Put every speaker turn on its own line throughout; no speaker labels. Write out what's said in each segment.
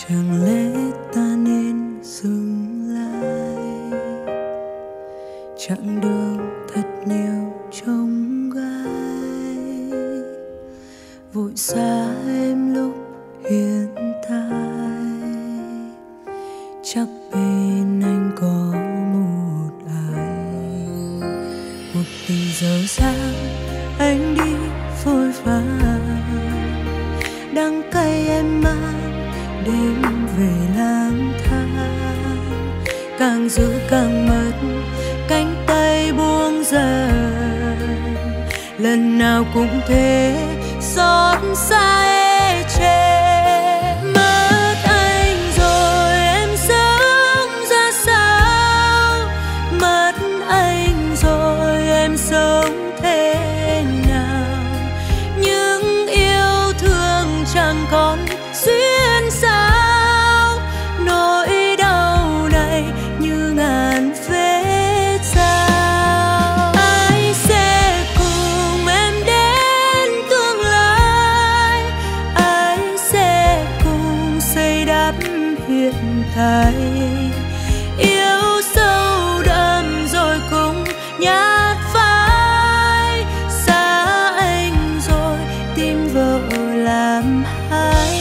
Chẳng lẽ ta nên dừng lại, chặng đường thật nhiều trông gai, vội xa em lúc hiện tại. Chắc bên anh có một ai, cuộc tình dở dang anh đi vội vàng, đắng cay em mang đêm về lang thang, càng giữ càng mất cánh tay buông dần, lần nào cũng thế xót xa ê chề. Mất anh rồi em sống ra sao, mất anh rồi em sống thế nào, những yêu thương chẳng còn xuyên sao, nỗi đau này như ngàn vết dao. Ai sẽ cùng em đến tương lai, ai sẽ cùng xây đắp hiện tại, yêu sâu đậm rồi cùng nhát phai, xa anh rồi tìm vợ làm hai.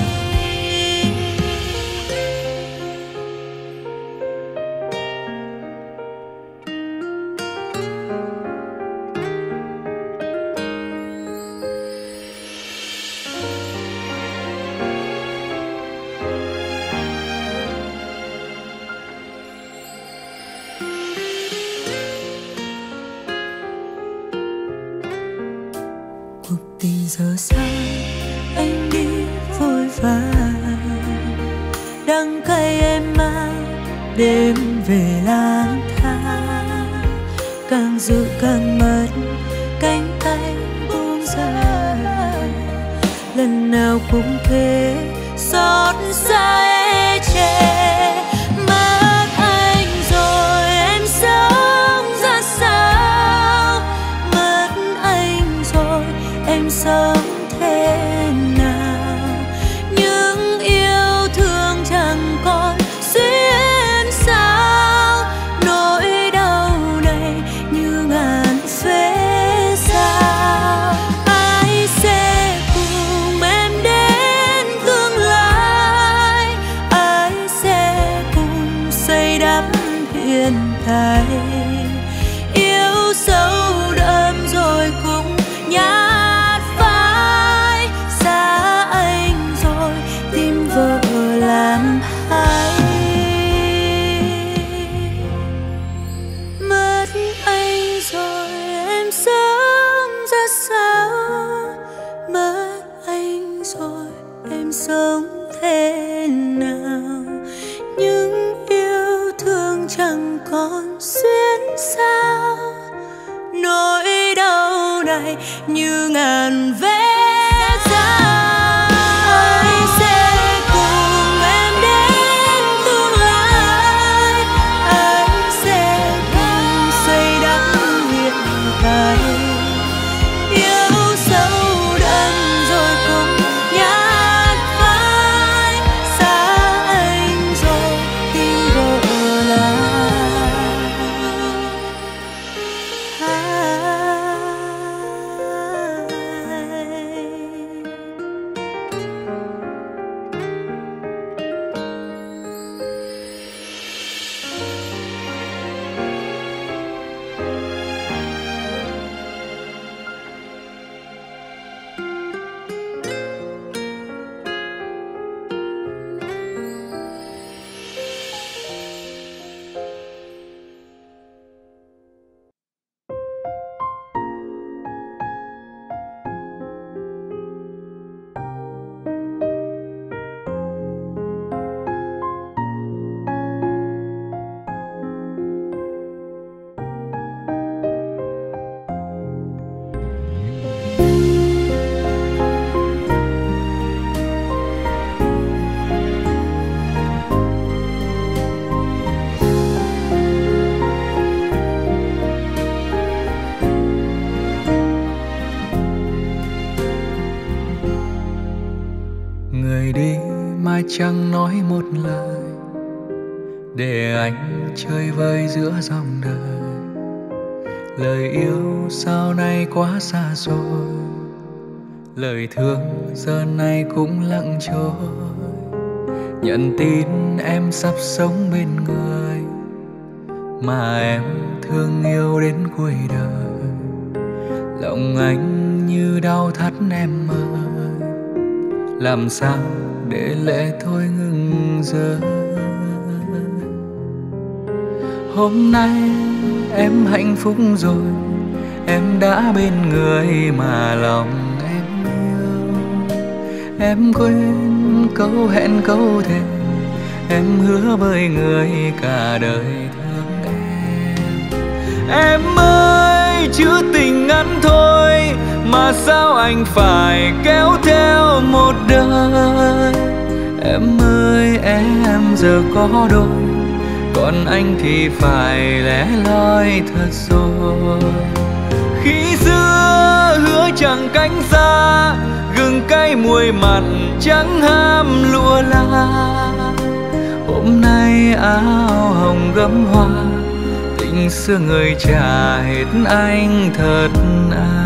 Cuộc tình giờ dang anh đi vội vàng, đắng cay em mang đêm về lang thang, càng giữ càng mất cánh tay buông dần, lần nào cũng thế xót xa ê chề. Mất anh rồi em sống ra sao, mất anh rồi em sống thế nào, những yêu thương chẳng còn xuyên sao, nỗi đau này như ngàn vết dao. Ai sẽ cùng em đến tương lai, ai sẽ cùng xây đắp hiện tại, yêu sâu đậm rồi cùng nhát phai, xa anh rồi tìm vợ làm hai. Mất anh rồi em sống ra sao, mất anh rồi em sống thế nào, những yêu thương chẳng còn xuyên sao, nỗi đau này như ngàn vết dao. Ai sẽ cùng em đến tương lai, ai sẽ cùng xây đắp hiện tại, yêu sâu đậm rồi cùng nhát phai, xa anh rồi tìm vợ làm hai.
chẳng nói một lời, để anh chơi vơi giữa dòng đời. Lời yêu sau này quá xa xôi, lời thương giờ này cũng lặng trôi. Nhận tin em sắp sống bên người mà em thương yêu đến cuối đời. Lòng anh như đau thắt em ơi, làm sao để lệ thôi ngừng rơi. Hôm nay em hạnh phúc rồi, em đã bên người mà lòng em yêu. Em quên câu hẹn câu thề, em hứa với người cả đời thương em. Em ơi chữ tình ngắn thôi mà sao anh phải kéo theo một đời. Em ơi em giờ có đôi, còn anh thì phải lẻ loi thật rồi. Khi xưa hứa chẳng cánh xa, gừng cay muối mặn chẳng ham lụa la. Hôm nay áo hồng gấm hoa, tình xưa người trả hết anh thật à.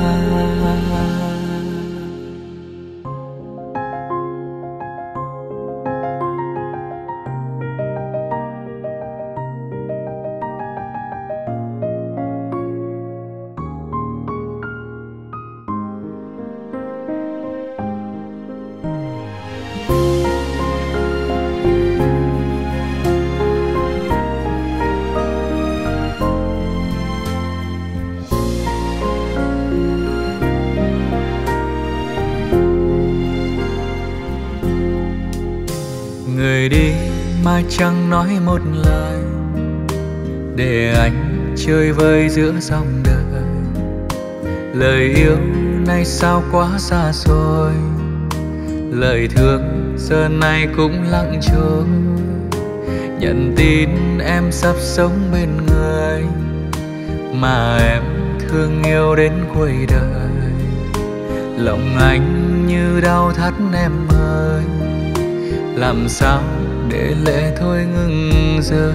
Người đi mà chẳng nói một lời, để anh chơi vơi giữa dòng đời. Lời yêu này sao quá xa xôi, lời thương giờ này cũng lặng trôi. Nhận tin em sắp sống bên người mà em thương yêu đến cuối đời. Lòng anh như đau thắt em ơi, làm sao để lệ thôi ngừng rơi.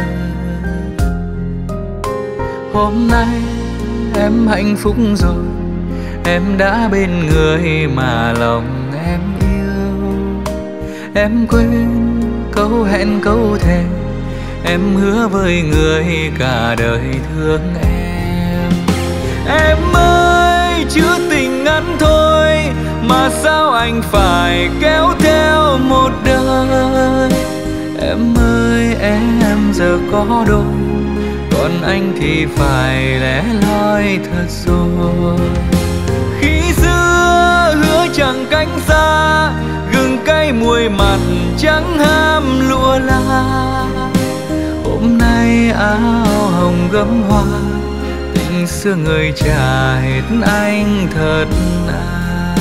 Hôm nay em hạnh phúc rồi, em đã bên người mà lòng em yêu. Em quên câu hẹn câu thề, em hứa với người cả đời thương em. Em ơi chữ tình ngắn thôi mà sao anh phải kéo theo một đời. Em ơi em giờ có đôi, còn anh thì phải lẻ loi thật rồi. Khi xưa hứa chẳng cánh xa, gừng cay muối mặn chẳng ham lụa la. Hôm nay áo hồng gấm hoa, tình xưa người trả hết anh thật à.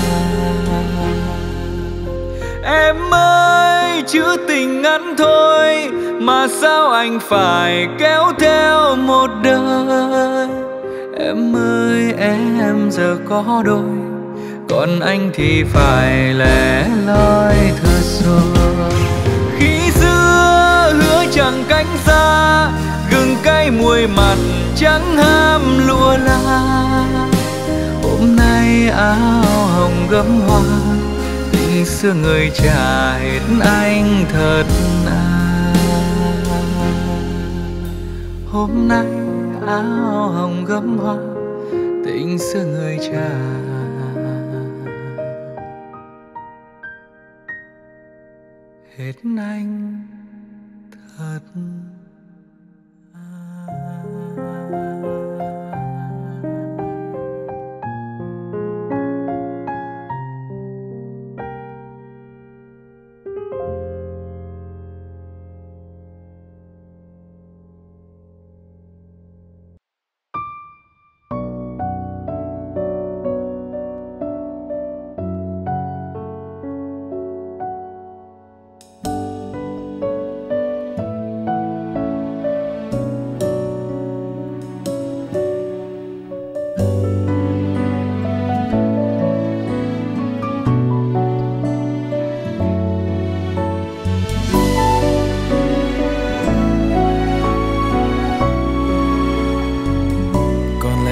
Em ơi chữ tình ngắn thôi mà sao anh phải kéo theo một đời. Em ơi em giờ có đôi, còn anh thì phải lẻ loi thật rồi. Khi xưa hứa chẳng cánh xa, gừng cay muối mặn chẳng ham lụa la. Hôm nay áo hồng gấm hoa, tình xưa người trả hết anh thật à. Hôm nay áo hồng gấm hoa, tình xưa người trả hết anh thật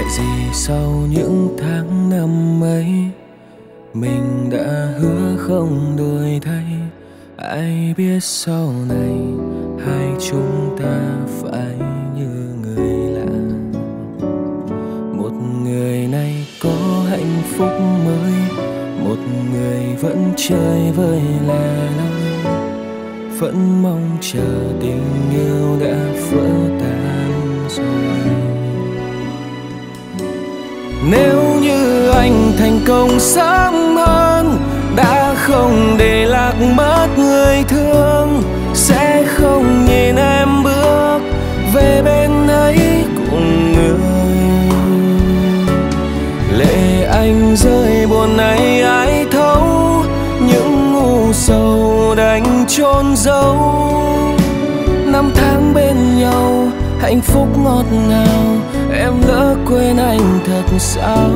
gì sau những tháng năm ấy, mình đã hứa không đổi thay. Ai biết sau này hai chúng ta phải như người lạ. Một người này có hạnh phúc mới, một người vẫn chơi vơi lẻ loi, vẫn mong chờ tình yêu đã vỡ tan rồi. Nếu như anh thành công sớm hơn, đã không để lạc mất người thương, sẽ không nhìn em bước về bên ấy cùng người. Lệ anh rơi buồn này ai thấu, những ngu sầu đành chôn giấu. Năm tháng bên nhau hạnh phúc ngọt ngào, em lỡ quên anh thật sao?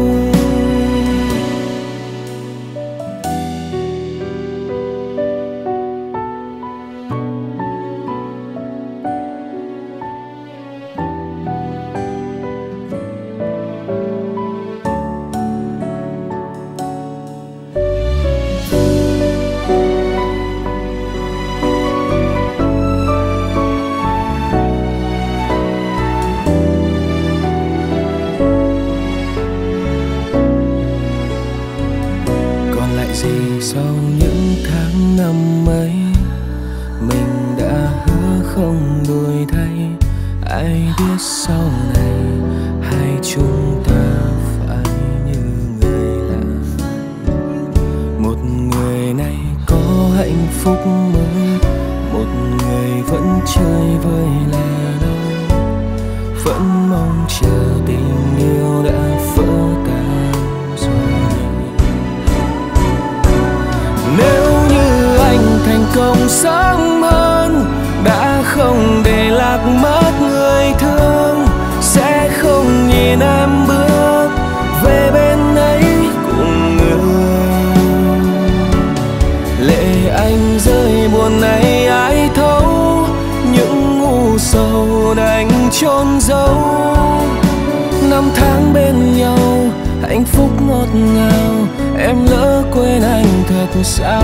Sau những tháng năm ấy, mình đã hứa không đổi thay. Ai biết sau này hai chúng ta phải như người lạ. Một người này có hạnh phúc mới, một người vẫn chơi vơi lẻ loi, vẫn mong chờ tình yêu đã vỡ tan rồi. Nếu như anh thành công sớm hơn, đã không để lạc mất người thương, sẽ không nhìn em bước về bên ấy cùng người. Lệ anh rơi buồn này ai thấu, những ngu sầu đành chôn giấu. Năm tháng bên nhau hạnh phúc ngọt ngào, em lỡ quên anh thật sao?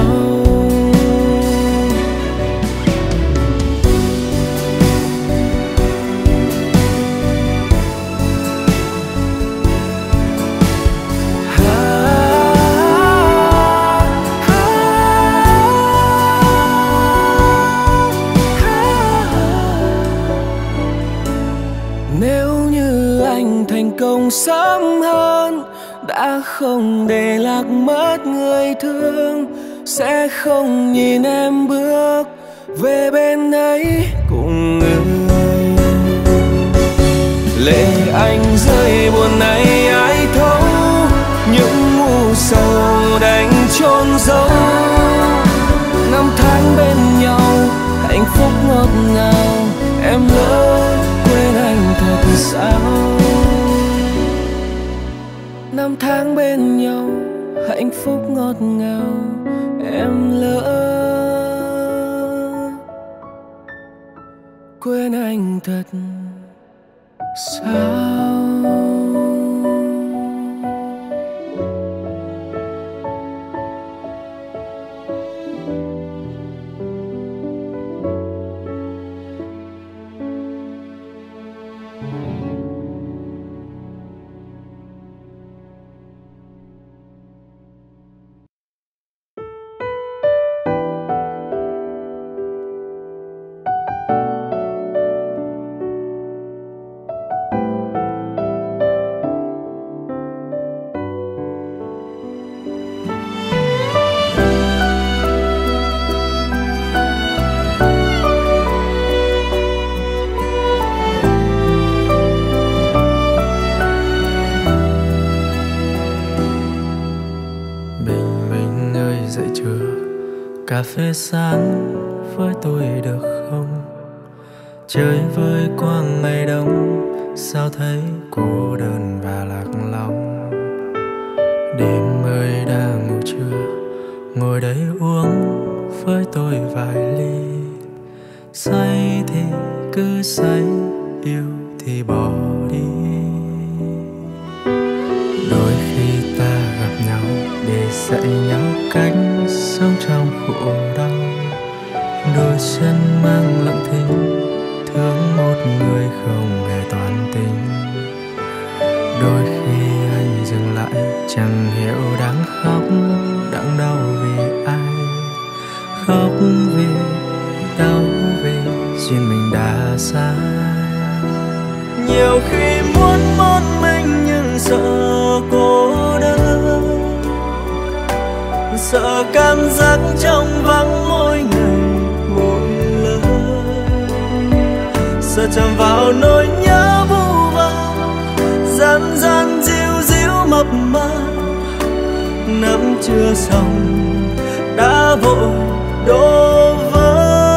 Nếu như anh thành công sớm hơn, đã không để lạc mất người thương, sẽ không nhìn em bước về bên ấy cùng người. Lệ anh rơi buồn này ai thấu, những ngu sầu đành chôn giấu. Năm tháng bên nhau hạnh phúc ngọt ngào, em lỡ quên anh thật sao? Năm tháng bên nhau hạnh phúc ngọt ngào, em lỡ quên anh thật sao?
Cà phê sáng với tôi được không? Chơi với quang ngày đông, sao thấy cô đơn và lạc lòng. Đêm ơi đã ngủ chưa? Ngồi đây uống với tôi vài ly. Say thì cứ say, yêu thì bỏ đi. dạy nhau cách sống trong khổ đau. Đôi chân mang lặng thinh, thương một người không hề toan tính. Đôi khi anh dừng lại chẳng hiểu đang khóc, đang đau vì ai. Khóc vì đau vì duyên mình đã sai. Nhiều khi muốn một mình nhưng sợ cô đơn, sợ cảm giác trong vắng mỗi ngày mỗi lời, sợ chạm vào nỗi nhớ vu vơ gian gian díu díu mập mờ. Nắm chưa xong đã vội đổ vỡ.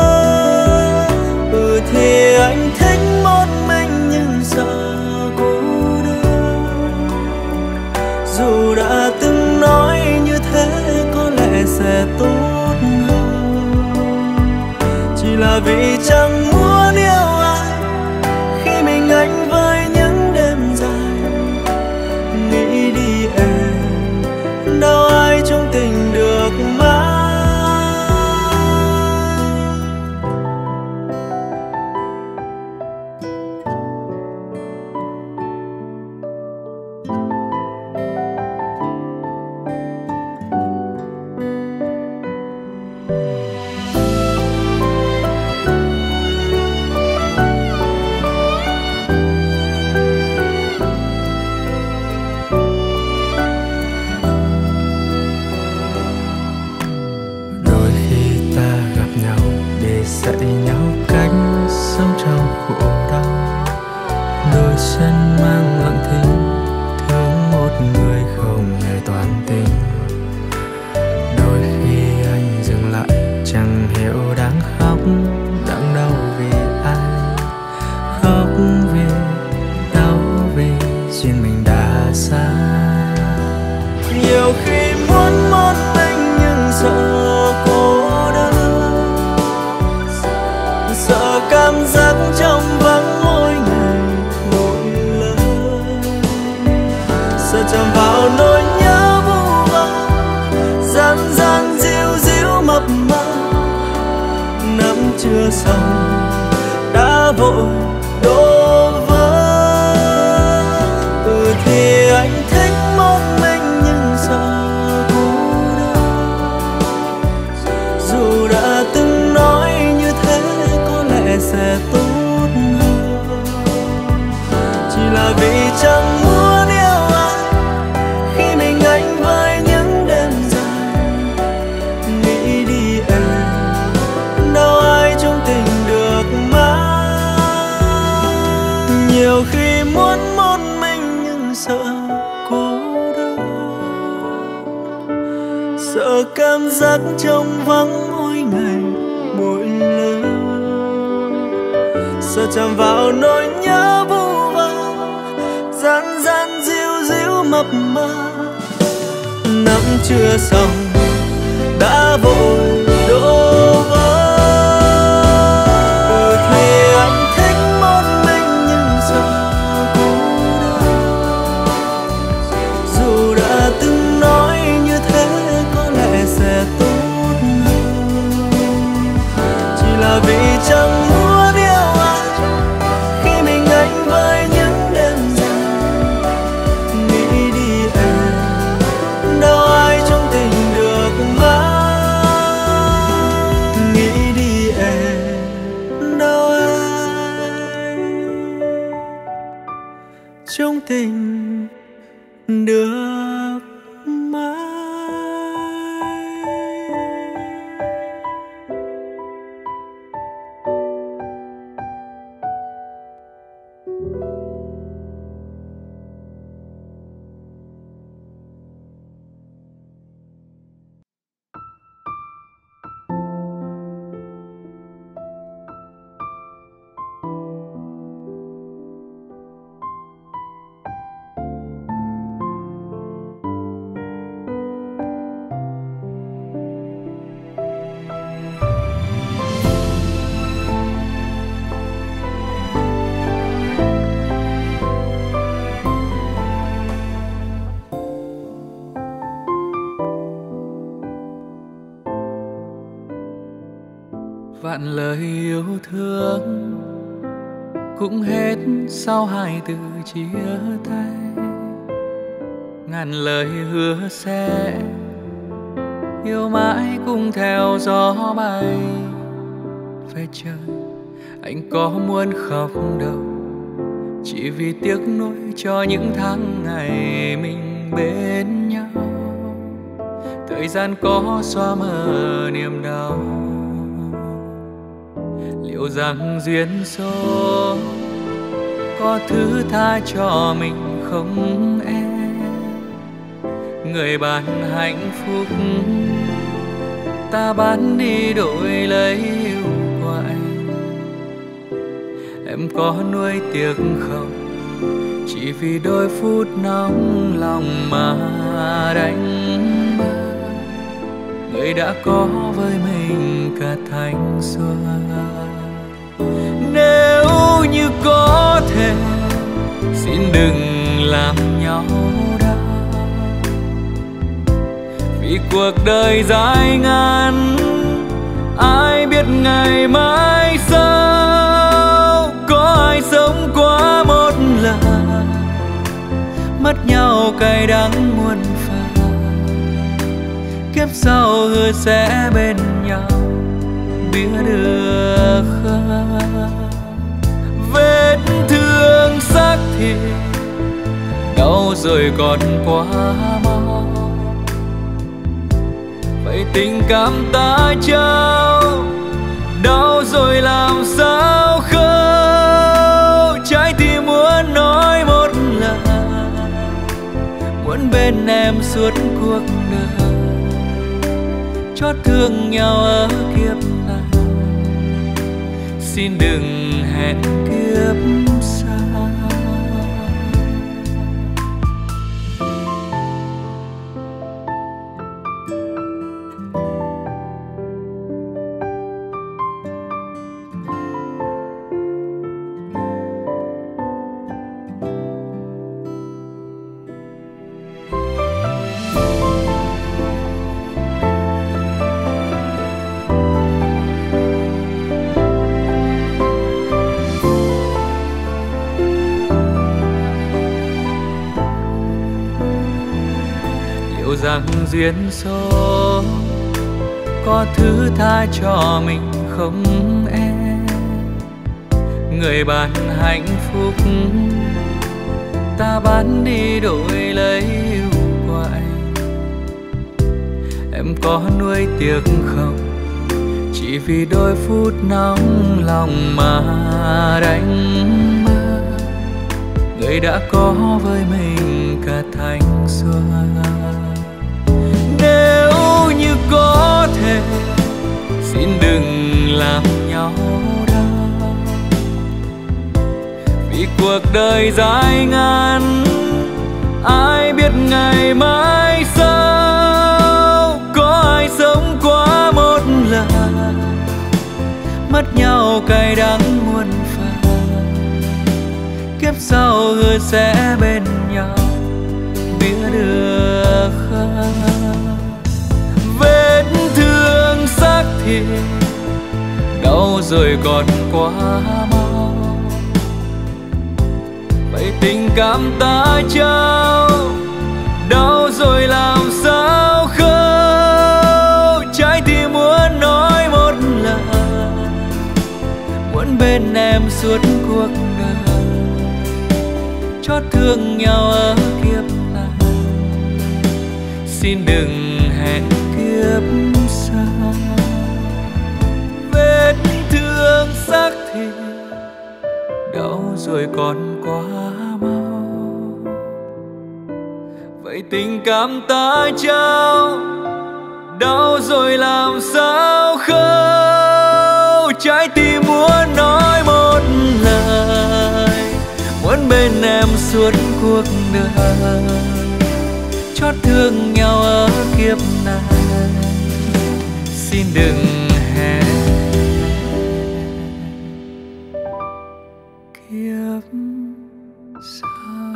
Thì anh thích một mình nhưng sợ cô đơn. Dù đã từng nói như thế có lẽ sẽ tốt hơn, chỉ là vì chẳng muốn yêu ai khi mình anh với những đêm dài. Nghĩ đi em, đâu ai trong tình được mãi. Dạy nhau cách sống trong khổ đau. Đôi chân mang lặng thinh, thương một người không hề toan tính. Đôi khi anh dừng lại chẳng hiểu đang khóc, đang đau vì ai. Khóc vì đau vì duyên mình đã sai. Nhiều khi muốn một mình nhưng sợ cô đơn, sợ cảm giác trong vắng mỗi ngày mỗi lời, sợ chạm vào nỗi nhớ vu vơ gian gian díu díu mập mờ. Nắm chưa xong đã vội đổ vỡ. Thì anh thích một mình nhưng sợ cô đơn. Dù đã từng nói như thế có lẽ sẽ tốt hơn, chỉ là vì chẳng muốn yêu ai khi mình anh với những đêm dài. Nghĩ đi em, đâu ai trong tình được mãi. Nhiều khi muốn một mình nhưng sợ cô đơn, sợ cảm giác trong vắng mỗi ngày mỗi lời, sợ chạm vào nỗi nhớ vu vơ gian gian díu díu mập mờ. Nắm chưa xong đã vội đổ vỡ. Thì anh thích một mình nhưng sợ cô đơn. Dù đã từng nói như thế có lẽ sẽ tốt hơn, chỉ là vì chẳng muốn yêu ai khi mình anh với những đêm dài. Nghĩ đi em, đâu ai trong tình được mãi. Nghĩ đi em, đâu ai trong tình được mãi.
ngàn lời yêu thương cũng hết sau hai từ chia tay. Ngàn lời hứa sẽ yêu mãi cùng theo gió bay về trời. Anh có muốn khóc đâu, chỉ vì tiếc nuối cho những tháng ngày mình bên nhau. Thời gian có xóa mờ niềm đau, liệu rằng duyên số có thứ tha cho mình không em? Người bán hạnh phúc ta bán đi đổi lấy yêu của anh. Em có nuối tiếc không, chỉ vì đôi phút nóng lòng mà đánh mất người đã có với mình cả thanh xuân. Nếu như có thể xin đừng làm nhau đau, vì cuộc đời dài ngắn ai biết ngày mai sau. Có ai sống quá một lần, mất nhau cay đắng muôn phần. Kiếp sau hứa sẽ bên nhau, biết được không? Vết thương xác thịt đau rồi còn quá mau, vậy tình cảm ta trao đau rồi làm sao khâu. Trái tim muốn nói một lần, muốn bên em suốt cuộc đời, chót thương nhau ở kiếp này, xin đừng hẹn kiếp sau. Rằng duyên số có thứ tha cho mình không em? Người bán hạnh phúc ta bán đi đổi lấy yêu của anh. Em có nuối tiếc không, chỉ vì đôi phút nóng lòng mà đánh mất người đã có với mình cả thanh xuân. Nếu như có thể xin đừng làm nhau đau, vì cuộc đời dài ngắn ai biết ngày mai sau. Có ai sống quá một lần, mất nhau cay đắng muôn phần. Kiếp sau hứa sẽ bên nhau, biết được không? Vết thương xác thịt đau rồi còn quá mau, vậy tình cảm ta trao đau rồi làm sao khâu. Trái tim muốn nói một lần, muốn bên em suốt cuộc đời, chót thương nhau ở kiếp này, xin đừng hẹn kiếp sau. Vết thương xác thịt đau rồi còn quá mau, vậy tình cảm ta trao đau rồi làm sao khâu. Trái tim muốn nói một lời, muốn bên em suốt cuộc đời, chót thương nhau ở kiếp này, xin đừng hẹn kiếp sau.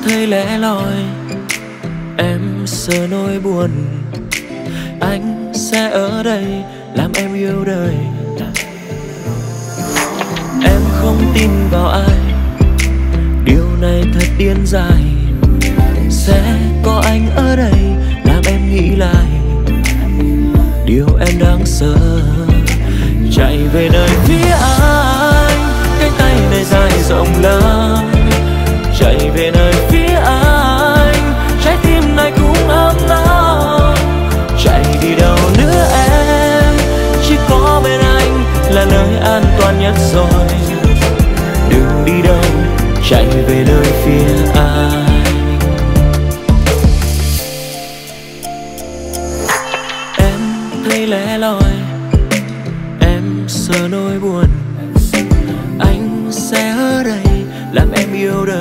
thấy lẻ loi, em sợ nỗi buồn. Anh sẽ ở đây làm em yêu đời. Em không tin vào ai, điều này thật điên dại. Sẽ có anh ở đây làm em nghĩ lại điều em đang sợ. Chạy về nơi phía anh, cánh tay này dài rộng lớn. Chạy về nơi phía anh, trái tim này cũng ấm nóng. Chạy đi đâu nữa em, chỉ có bên anh là nơi an toàn nhất rồi. Đừng đi đâu, chạy về nơi phía anh. Em thấy lẻ loi, em sợ nỗi buồn. Anh sẽ ở đây làm em yêu đời.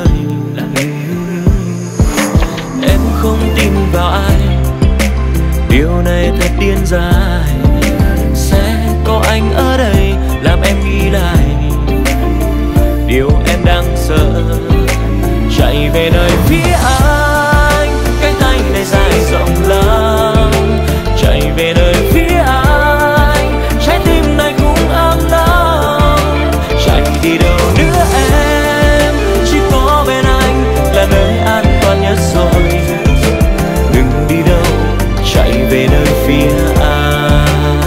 Em không tin vào ai, điều này thật điên dại. Sẽ có anh ở đây làm em nghĩ lại điều em đang sợ. Chạy về nơi phía anh, cánh tay này dài rộng lắm. Chạy về nơi phía anh, trái tim này cũng ấm nóng. Chạy đi đâu nữa em, chỉ có bên anh là nơi an toàn nhất rồi. Đừng đi đâu, chạy về nơi phía anh.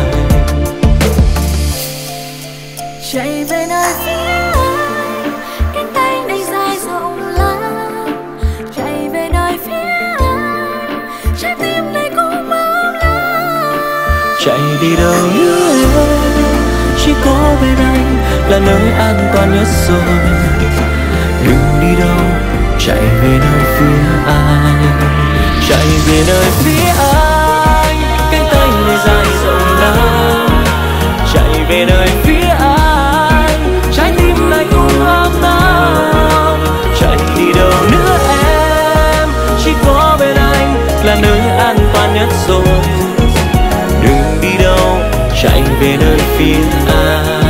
Chạy về nơi phía anh, cánh tay này dài rộng lắm. Chạy về nơi phía anh, trái tim này cũng ấm nóng.
Chạy đi đâu nữa em, chỉ có bên anh là nơi an toàn nhất rồi. Đừng đi đâu, chạy về nơi phía anh. Chạy về nơi phía anh, cánh tay này dài rộng lắm. Chạy về nơi phía anh, trái tim này cũng ấm nóng. Chạy đi đâu nữa em, chỉ có bên anh là nơi an toàn nhất rồi. Đừng đi đâu, chạy về nơi phía anh.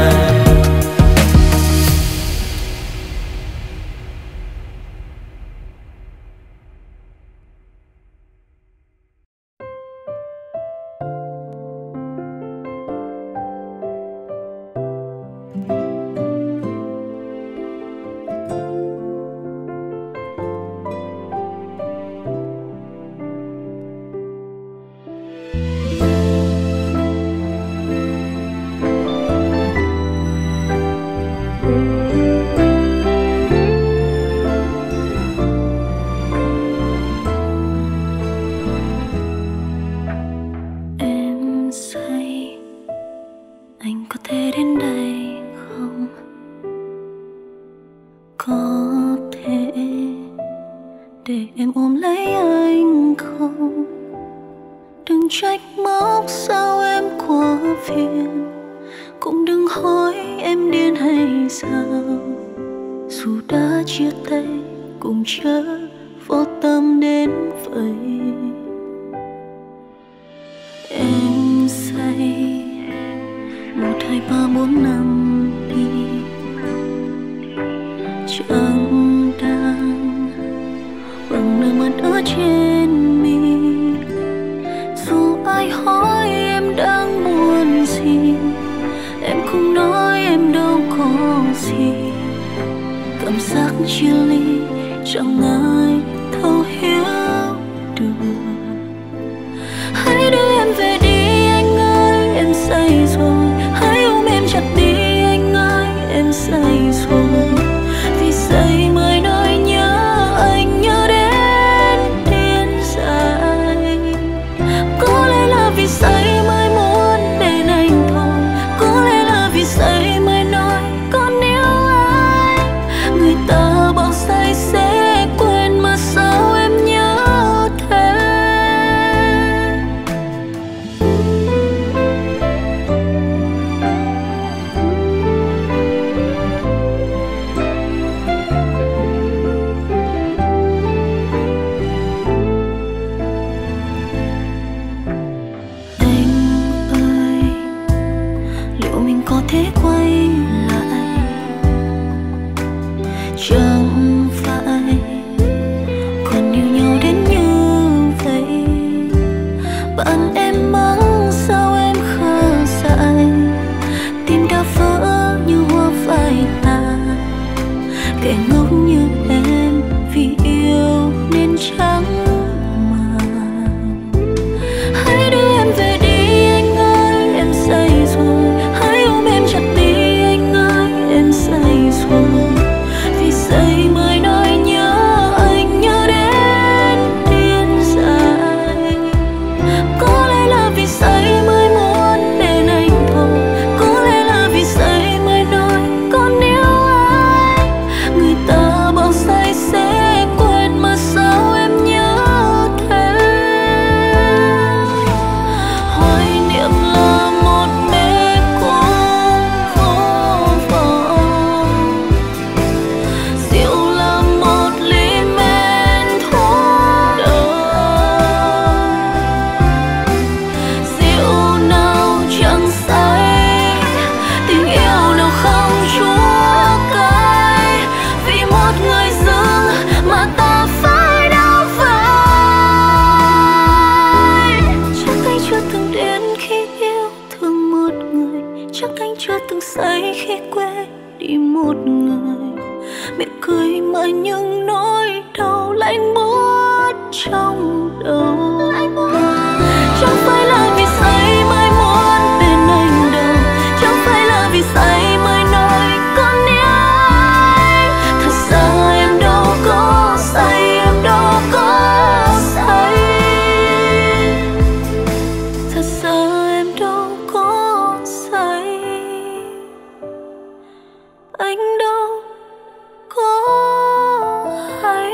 Em say, anh có thể đến đây không? Có thể để em ôm lấy anh không? Đừng trách móc sao em quá phiền, cũng đừng hỏi em điên hay sao. Dù đã chia tay cũng chớ vô tâm đến vậy. Em say 1, 2, 3, 4 năm đi, chẳng đang bằng nước mắt ở trên mi. Dù ai hỏi em đang buồn gì, em không nói em đâu có gì. Cảm giác chia ly chẳng ai thấu hiểu được. Hãy đưa em về đi anh ơi, em say rồi. Hãy ôm em chặt đi anh ơi, em say rồi. Vì say mới nói nhớ anh, nhớ đến điên dại. Có lẽ là vì say mới muốn bên anh thôi. Có lẽ là vì say mới nói còn yêu anh. Người ta bảo say sẽ quên mà sao em nhớ thế. Thế quay lại chẳng phải kẻ ngốc như em vì yêu nên trắng màng. Hãy đưa em về đi anh ơi, em say rồi. Hãy ôm em chặt đi anh ơi, em say rồi. Vì say mới nói nhớ anh, nhớ đến điên dại. Có lẽ là vì say mới muốn bên anh thôi. Có lẽ là vì say mới nói còn yêu anh. Người ta bảo say sẽ quên mà sao em nhớ thế. Hoài niệm là một mê cung vô vọng, rượu là một ly men thuốc đời. Rượu nào chẳng say, tình yêu nào không chúa cay. Vì một người dưng mà ta phải đau vai. Chắc anh chưa từng đến khi yêu thương một người. Chắc anh chưa từng say khi quên đi một người. Miệng cười mà những nỗi đau lạnh buốt trong đầu. Chẳng phải là vì say mới muốn bên anh đâu. Chẳng phải là vì say mới nói con yêu anh. Thật ra em đâu có say, em đâu có say. Thật ra em đâu có say, anh đâu có hay.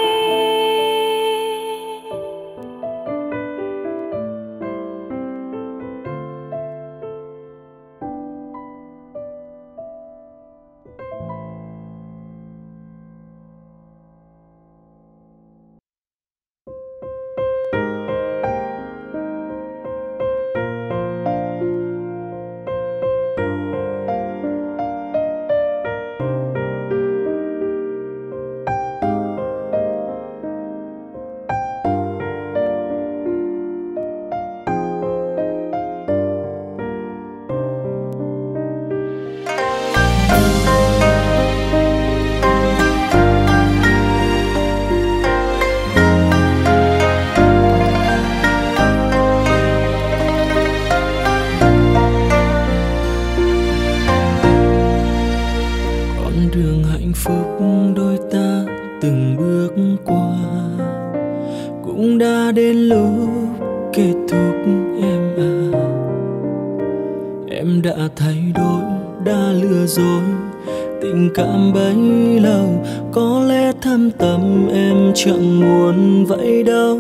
Con đường hạnh phúc đôi ta từng bước qua cũng đã đến lúc kết thúc em à. Em đã thay đổi, đã lừa dối, tình cảm bấy lâu có lẽ thâm tâm em chẳng muốn vậy đâu.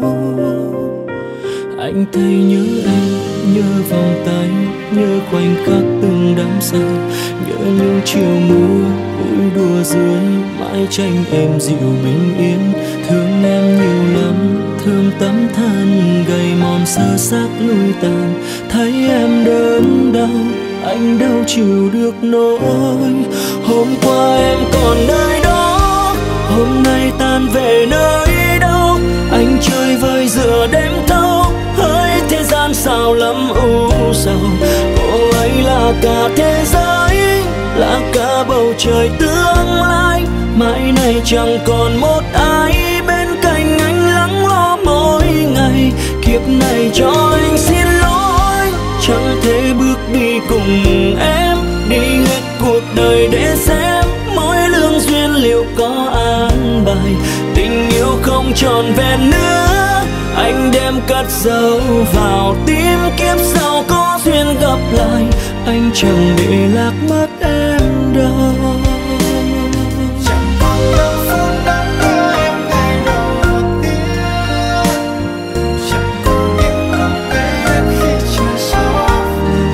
Anh thấy nhớ em, nhớ vòng tay, nhớ khoảnh khắc từng đắm say, nhớ những chiều mưa vui đùa dưới mái tranh em dịu bình yên. Thương em nhiều lắm, thương tấm thân gầy mòn sơ xác lui tàn. Thấy em đớn đau, anh đâu chịu được nỗi. Hôm qua em còn nơi đó, hôm nay tan về nơi đâu. Anh chơi vơi giữa đêm thâu, hỡi thế gian sao lắm u sầu. Cô ấy là cả thế giới, là cả bầu trời tương lai. Mãi này chẳng còn một ai bên cạnh anh lắng lo mỗi ngày. Kiếp này cho anh xin lỗi, chẳng thể bước đi cùng em. Đi hết cuộc đời để xem mỗi lương duyên liệu có an bài. Tình yêu không tròn vẹn nữa, anh đem cất giấu vào tim. Kiếp sau có duyên gặp lại, anh chẳng để lạc mất em đâu.
Chẳng còn đâu phút đắm đưa em ngày đầu tiên. Chẳng còn em không biết khi trời gió về.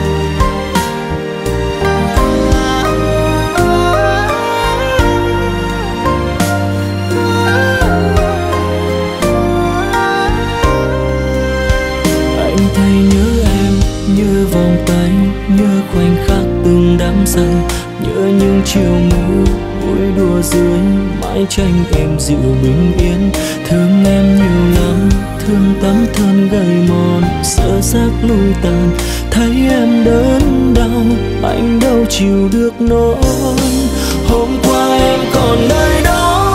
Anh thấy nhớ em, nhớ vòng tay, nhớ khoảnh khắc từng đắm say, nhớ những chiều mưa vui đùa dưới mái tranh em dịu bình yên. Thương em nhiều lắm, thương tấm thân gầy mòn sơ xác lui tàn. Thấy em đớn đau, anh đâu chịu được nỗi. Hôm qua em còn nơi đó,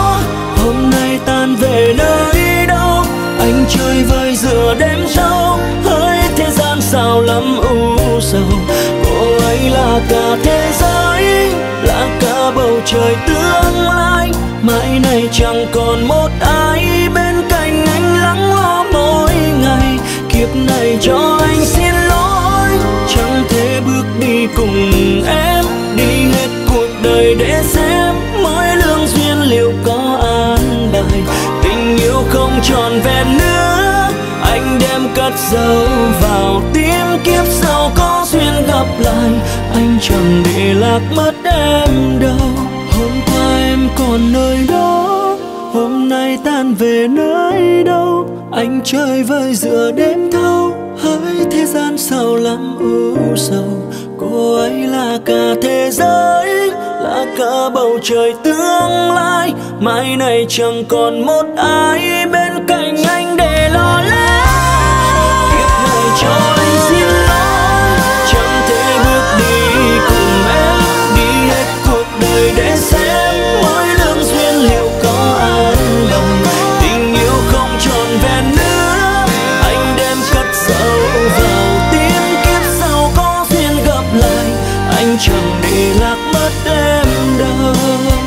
này chẳng còn một ai bên cạnh anh lắng lo mỗi ngày. Kiếp này cho anh xin lỗi, chẳng thể bước đi cùng em, đi hết cuộc đời để xem mỗi lương duyên liệu có an bài. Tình yêu không tròn vẹn nữa, anh đem cất giấu vào tim. Kiếp sau có duyên gặp lại, anh chẳng để lạc mất em đâu. Hôm qua em còn nơi đó, hôm nay tan về nơi đâu. Anh chơi vơi giữa đêm thâu, hỡi thế gian sao lắm u sầu. Cô ấy là cả thế giới, là cả bầu trời tương lai. Mai này chẳng còn một ai bên cạnh anh để lo lắng. Kiếp này cho anh xin lỗi, chẳng thể bước đi cùng em, đi hết cuộc đời để xem mỗi lương duyên liệu có an bài. Tình yêu không tròn vẹn nữa, anh đem cất giấu vào tim. Kiếp sau có duyên gặp lại, anh chẳng để lạc mất em đâu.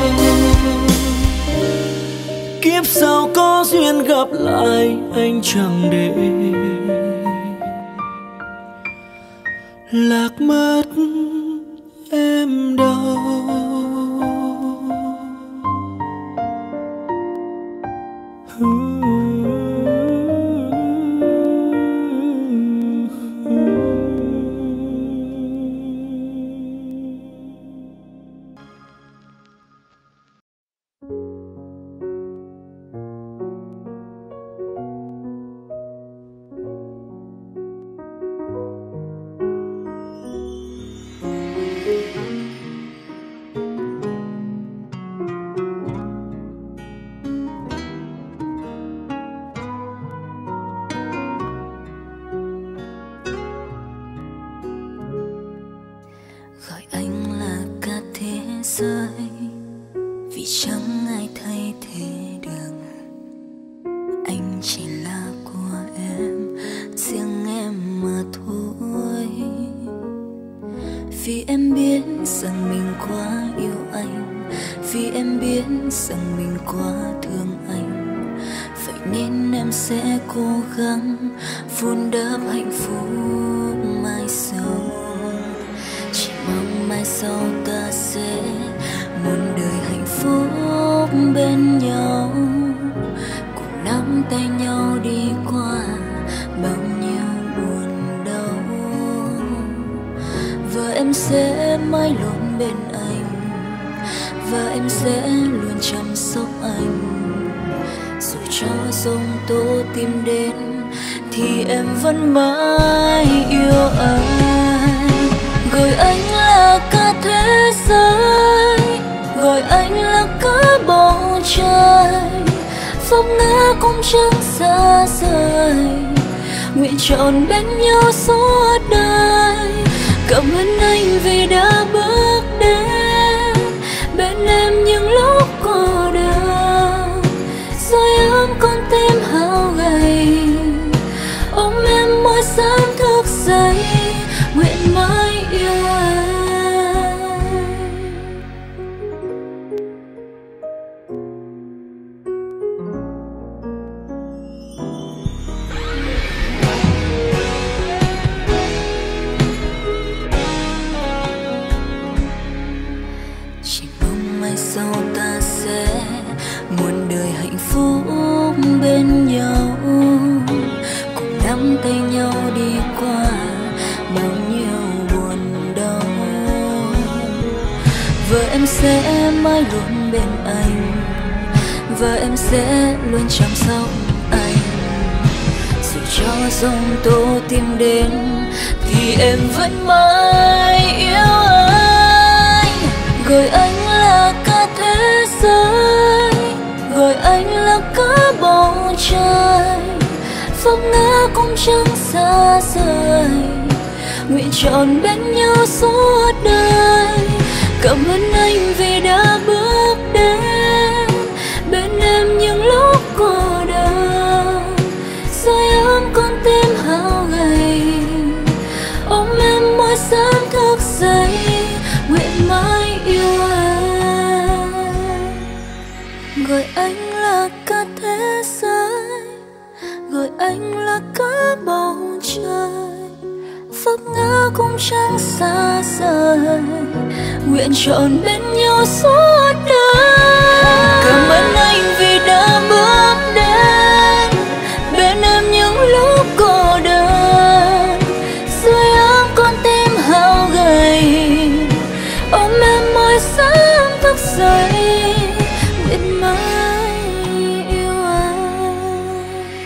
Kiếp sau có duyên gặp lại, anh chẳng để lạc mất em đâu.
Gọi anh là cả thế giới, vì chẳng ai thay thế được. Anh chỉ là của em, riêng em mà thôi. Vì em biết rằng mình quá yêu anh, vì em biết rằng mình quá thương anh. Vậy nên em sẽ cố gắng vun đắp hạnh phúc mai sau. Chỉ mong mai sau ta sẽ muôn đời hạnh phúc bên nhau, cùng nắm tay nhau đi qua bao nhiêu buồn đau. Và em sẽ mãi luôn bên anh, và em sẽ luôn chăm sóc anh. Dù cho giông tố tìm đến thì em vẫn mãi yêu anh. Gọi anh là cả thế giới, gọi anh là cả bầu trời. Vấp ngã cũng chẳng xa rời, nguyện trọn bên nhau suốt đời. Cảm ơn anh vì đã bước đến bên em những lúc cô đơn. Rồi ấm con tim hao gầy, ôm em mỗi sáng thức dậy, nguyện mãi yêu anh. Chỉ mong mai sau ta sẽ muôn đời hạnh phúc bên nhau, cùng nắm tay nhau đi qua bao nhiêu buồn đau. Và em sẽ mãi luôn bên anh, và em sẽ luôn chăm sóc anh. Dù cho giông tố tìm đến thì em vẫn mãi yêu anh. Gọi anh là cả thế giới, gọi anh là cả bầu trời. Vấp ngã cũng chẳng xa rời, nguyện trọn bên nhau suốt đời. Cảm ơn anh vì đã bước đến bên em những lúc cô đơn. Rồi ấm con tim hao gầy, ôm em mỗi sáng thức dậy, nguyện mãi yêu anh. Gọi anh anh là cả thế giới, gọi anh là cả bầu trời. Vấp ngã cũng chẳng xa rời, nguyện trọn bên nhau suốt đời. Cảm ơn anh vì đã bước đến bên em những lúc cô đơn. Dưới ấm con tim hao gầy, ôm em mỗi sáng thức dậy, nguyện mãi yêu anh.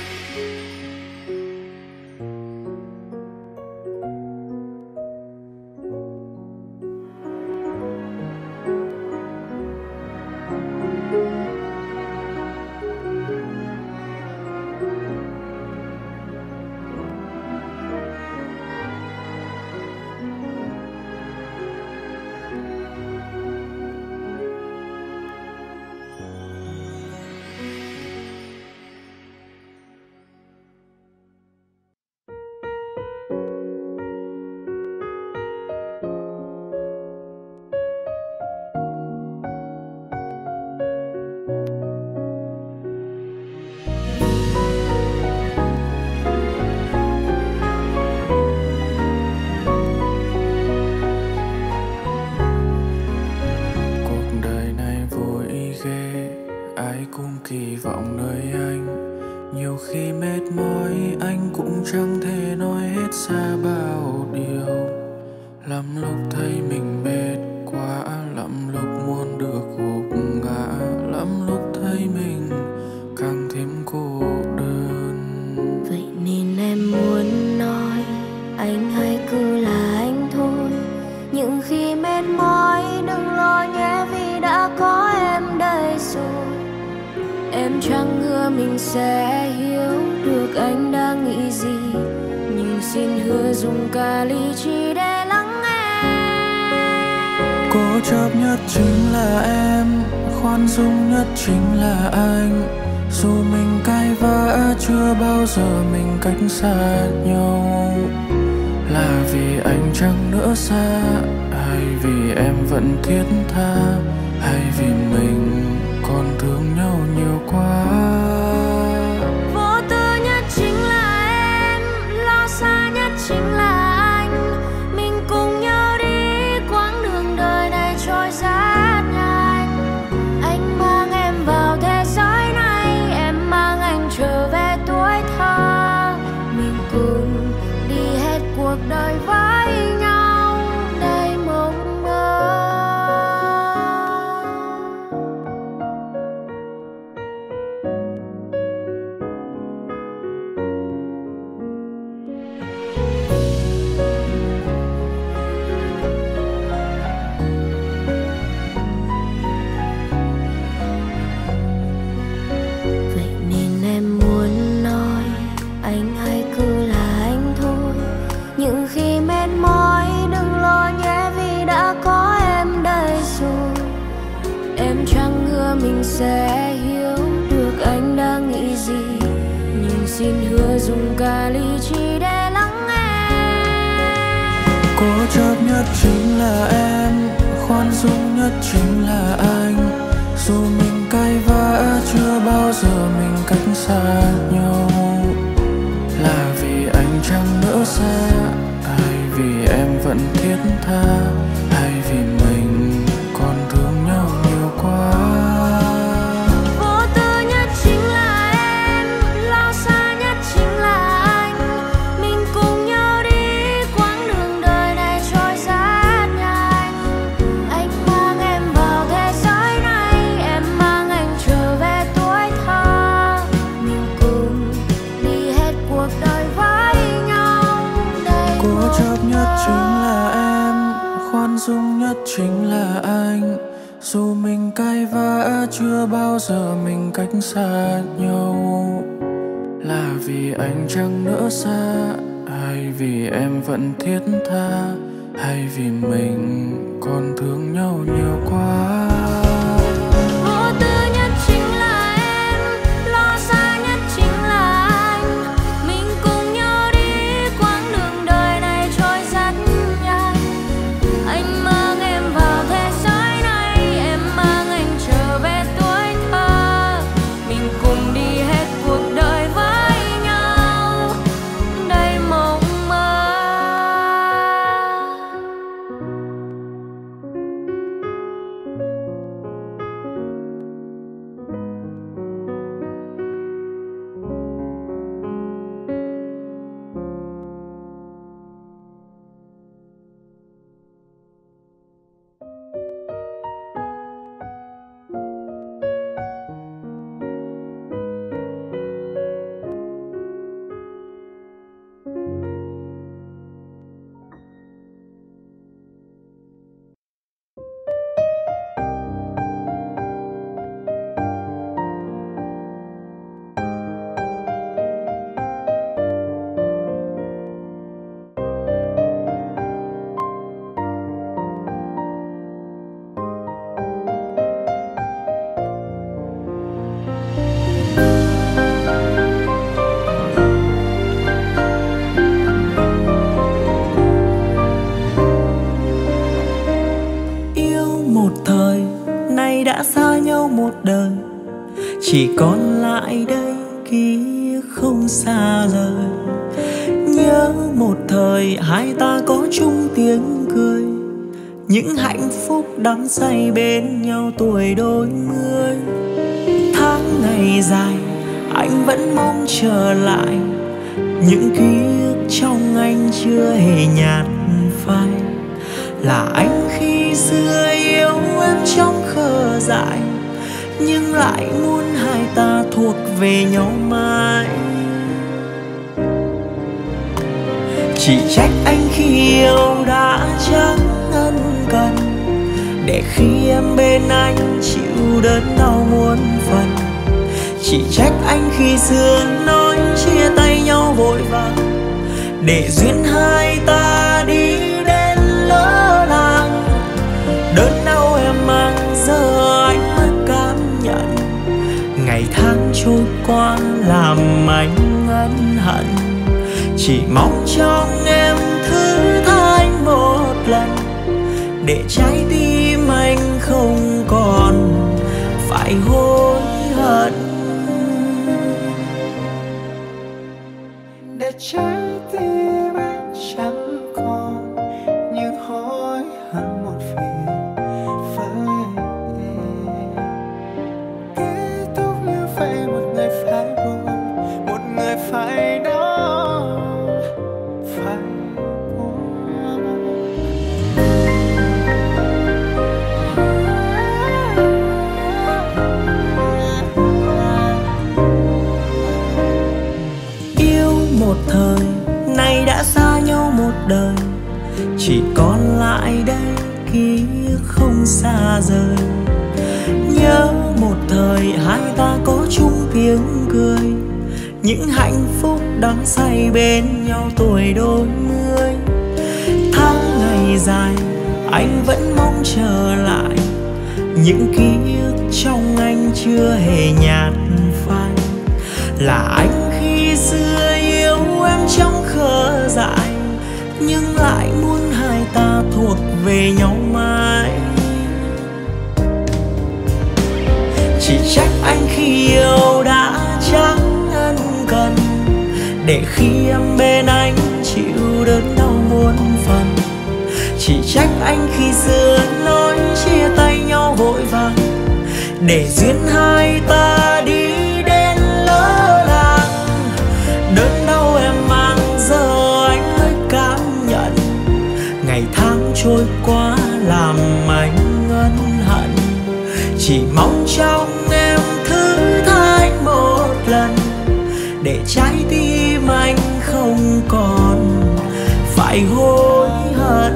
Kỳ vọng nơi anh, nhiều khi mệt mỏi anh cũng chẳng thể nói hết ra bao điều. Lắm lúc thấy mình mệt quá, lắm lúc muốn được gục ngã, lắm lúc thấy mình càng thêm cô đơn.
Vậy nên em muốn nói anh hãy cứ là anh thôi. Những khi mệt mỏi đừng lo nhé, vì đã có em đây rồi. Em chẳng ngờ mình sẽ hiểu được anh đang nghĩ gì, nhưng xin hứa dùng cả lý trí để lắng nghe.
Cố chấp nhất chính là em, khoan dung nhất chính là anh. Dù mình cãi vã chưa bao giờ mình cách xa nhau. Là vì anh chẳng nỡ xa, hay vì em vẫn thiết tha, hay vì mình còn thương nhau nhiều quá.
Vô tư nhất chính là em, lo xa nhất chính là anh. Mình cùng nhau đi quãng đường đời này trôi rất nhanh. Anh mang em vào thế giới này, em mang anh trở về tuổi thơ. Mình cùng đi hết cuộc đời với nhau đầy mộng mơ. Mình sẽ hiểu được anh đang nghĩ gì, nhưng xin hứa dùng cả lý trí để lắng nghe.
Cố chấp nhất chính là em, khoan dung nhất chính là anh. Dù mình cãi vã chưa bao giờ mình cách xa nhau. Là vì anh chẳng nỡ xa, hay vì em vẫn thiết tha, hay vì mình còn thương nhau nhiều quá. Dung nhất chính là anh. Dù mình cãi vã chưa bao giờ mình cách xa nhau. Là vì anh chẳng nỡ xa, hay vì em vẫn thiết tha, hay vì mình còn thương nhau nhiều quá.
đã xa nhau một đời, chỉ còn lại đây ký ức không xa rời. Nhớ một thời hai ta có chung tiếng cười, những hạnh phúc đắm say bên nhau tuổi đôi mươi. Tháng ngày dài anh vẫn mong trở lại, những ký ức trong anh chưa hề nhạt phai. Là anh khi xưa yêu em trong khờ dại, nhưng lại muốn hai ta thuộc về nhau mãi. Chỉ trách anh khi yêu đã chẳng ân cần, để khi em bên anh chịu đớn đau muôn phần. Chỉ trách anh khi xưa nói chia tay nhau vội vàng, để duyên hai ta đi đến lỡ làng. Đớn đau em mang giờ anh mới cảm nhận, ngày tháng trôi qua làm anh ân hận. Chỉ mong trong em thứ tha anh một lần, để trái tim anh không còn phải hối hận.
Để trái tim anh chẳng còn những hối hận một vì phải kết thúc như vậy. Một người phải buồn, một người phải đau, phải buồn.
Yêu một thời nay đã xa nhau một đời, chỉ còn lại đây ký ức không xa rời. Nhớ một thời hai ta có chung tiếng cười, những hạnh phúc đắm say bên nhau tuổi đôi mươi. Tháng ngày dài anh vẫn mong trở lại, những ký ức trong anh chưa hề nhạt phai. Là anh khi xưa yêu em trong khờ dại, nhưng lại muốn hai ta thuộc về nhau mãi. Chỉ trách anh khi yêu đã chẳng ân cần, để khi em bên anh chịu đớn đau muôn phần. Chỉ trách anh khi xưa nói chia tay nhau vội vàng, để duyên hai ta đi đến lỡ làng. Đớn đau em mang giờ anh mới cảm nhận, ngày tháng trôi qua làm anh ân hận. Chỉ mong trong em thứ tha anh một lần, để trái tim anh không còn phải hối hận.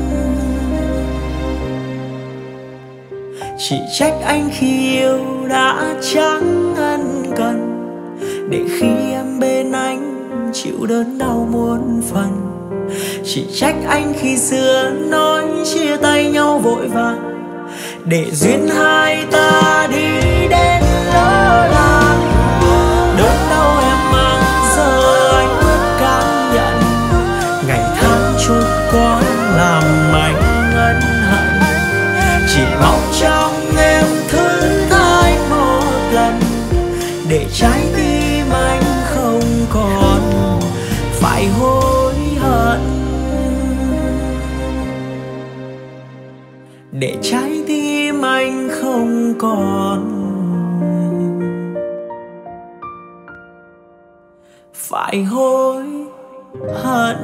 Chỉ trách anh khi yêu đã chẳng ân cần, để khi em bên anh chịu đớn đau muôn phần. Chỉ trách anh khi xưa nói chia tay nhau vội vàng, để duyên hai ta đi đến lỡ làng. Đớn đau em mang giờ anh mới cảm nhận, ngày tháng trôi qua làm anh ân hận. Chỉ mong trong em thứ tha anh một lần, để trái tim anh không còn phải hối hận. Để trái tim anh không còn phải hối hận.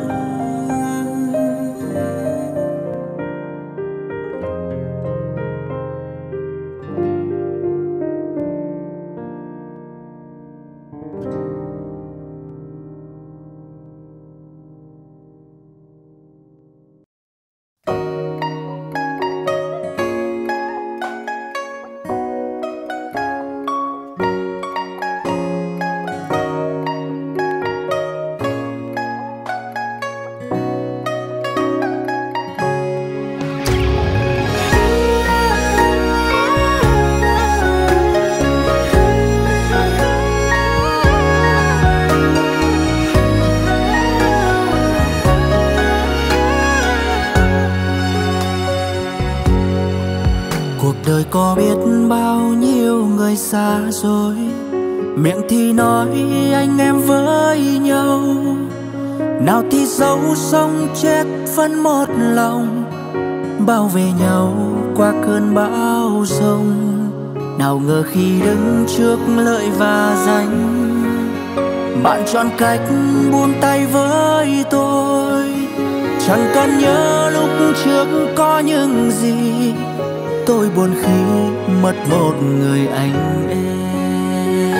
đời có biết bao nhiêu người xa rồi, miệng thì nói anh em với nhau, nào thì dấu sống chết vẫn một lòng, bao về nhau qua cơn bão giông. Nào ngờ khi đứng trước lợi và danh, bạn chọn cách buông tay với tôi. Chẳng cần nhớ lúc trước có những gì, tôi buồn khi mất một người anh em.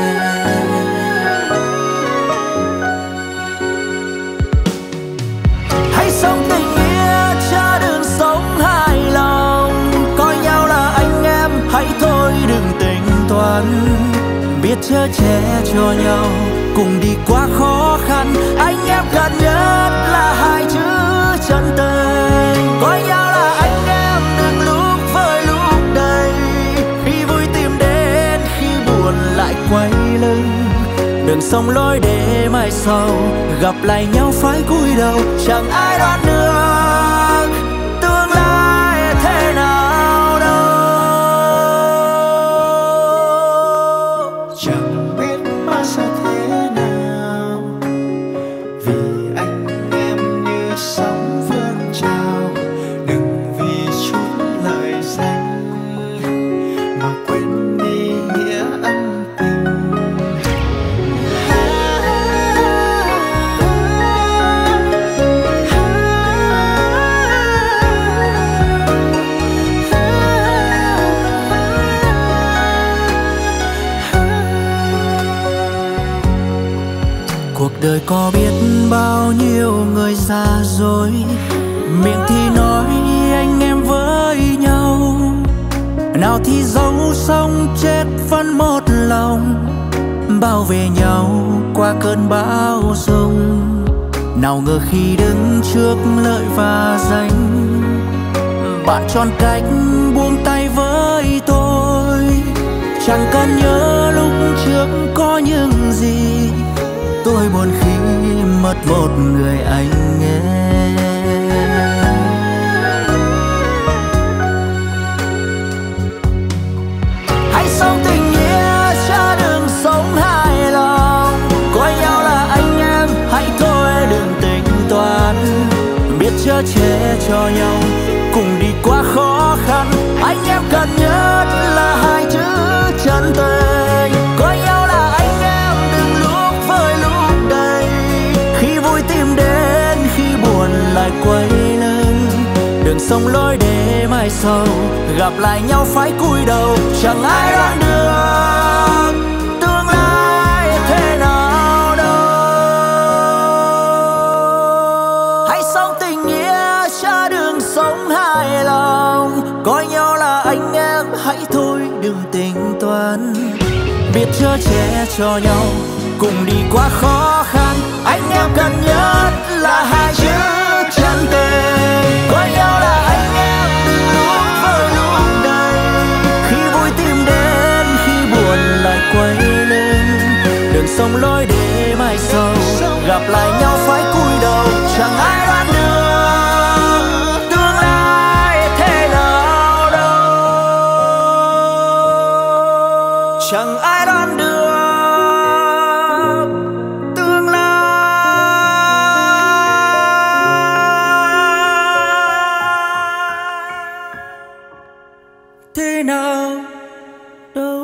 Hãy sống tình nghĩa cha đừng sống hài lòng, coi nhau là anh em hãy thôi đừng tính toán. Biết chở che cho nhau cùng đi qua khó khăn, anh em cần nhất là hai chữ chân tình. Coi nhau là anh em đừng lúc với lúc đầy, khi vui tìm đến khi buồn lại quay lưng. Đừng sống lối để mai sau gặp lại nhau phải cúi đầu, chẳng ai đoán được tương lai thế nào đâu.
Chẳng biết mai sau thế nào, vì anh em như sóng vươn trào. Đừng vì chút lời danh mà quên đi nghĩa ân tình.
Cuộc đời có biết bao nhiêu người xa rồi, miệng thì nói anh em với nhau, nào thì dấu sống chết vẫn một lòng, bao về nhau qua cơn bão giông. Nào ngờ khi đứng trước lợi và danh, bạn chọn cách buông tay với tôi. Chẳng cần nhớ lúc trước có những gì, tôi buồn khi mất một người anh em. Hãy sống tình nghĩa cha đừng sống hài lòng, coi nhau là anh em hãy thôi đừng tính toán. Biết chở che cho nhau cùng đi qua khó khăn, anh em cần nhất là hai chữ chân tình. Coi nhau là anh em đừng lúc với lúc đầy, khi vui tìm đến khi buồn lại quay lưng. Đừng sống lối để mai sau gặp lại nhau phải cúi đầu, chẳng ai đoán được tương lai thế nào đâu. Hãy sống tình nghĩa cha đừng sống hài lòng, coi nhau là anh em hãy thôi đừng tính toán. Biết chở che cho nhau cùng đi qua khó khăn, anh em cần nhất là hai chữ chân tình. Coi nhau là anh em đừng lúc với lúc đầy, khi vui tìm đến khi buồn lại quay lưng. Đừng sống lối để mai sau gặp lại nhau phải cúi đầu, chẳng ai đoán được tương lai thế nào đâu. Chẳng ai đoán được tương lai thế nào đâu.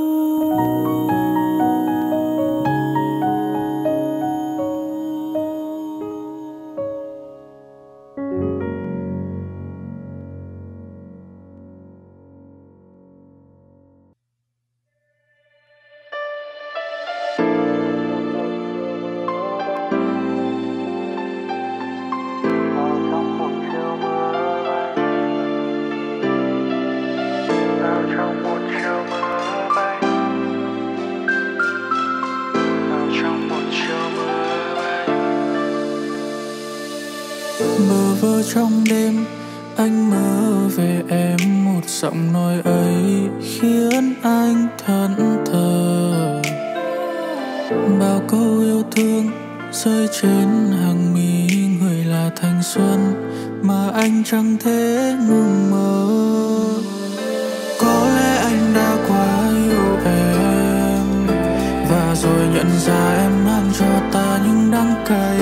Bơ vơ trong đêm anh mơ về em, một giọng nói ấy khiến anh thẫn thờ. Bao câu yêu thương rơi trên hàng mi, người là thanh xuân mà anh chẳng thể ngừng mơ. Có rồi nhận ra em mang cho ta những đắng cay.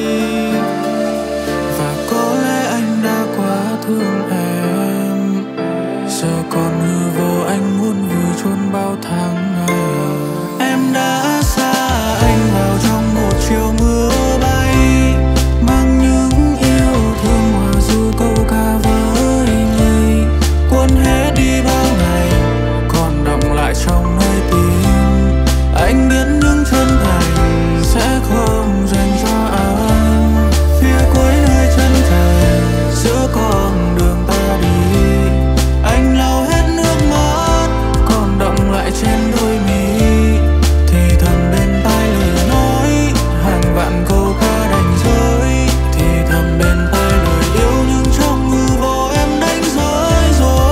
Và có lẽ anh đã quá thương em, giờ còn hư vô anh muốn vùi chôn bao tháng ngày. Em đã xa anh vào trong một chiều mưa bay, mang những yêu thương hòa du câu ca với người, cuốn hết đi bao ngày còn đọng lại trong nơi tim. Anh biết những chân thành sẽ không dành cho anh, phía cuối nơi chân trời giữa con đường ta đi. Anh lau hết nước mắt còn đọng lại trên đôi mi, thì thầm bên tai lời nói hàng vạn câu ca đành rơi, thì thầm bên tai lời yêu nhưng trong hư vô em đánh rơi rồi.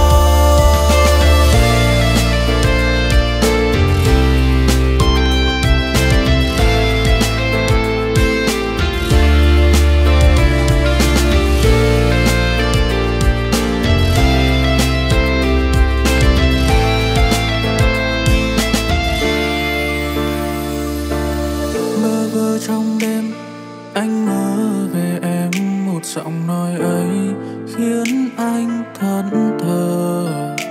Mơ vơ trong đêm anh mơ về em, một giọng nói ấy khiến anh thẫn thờ.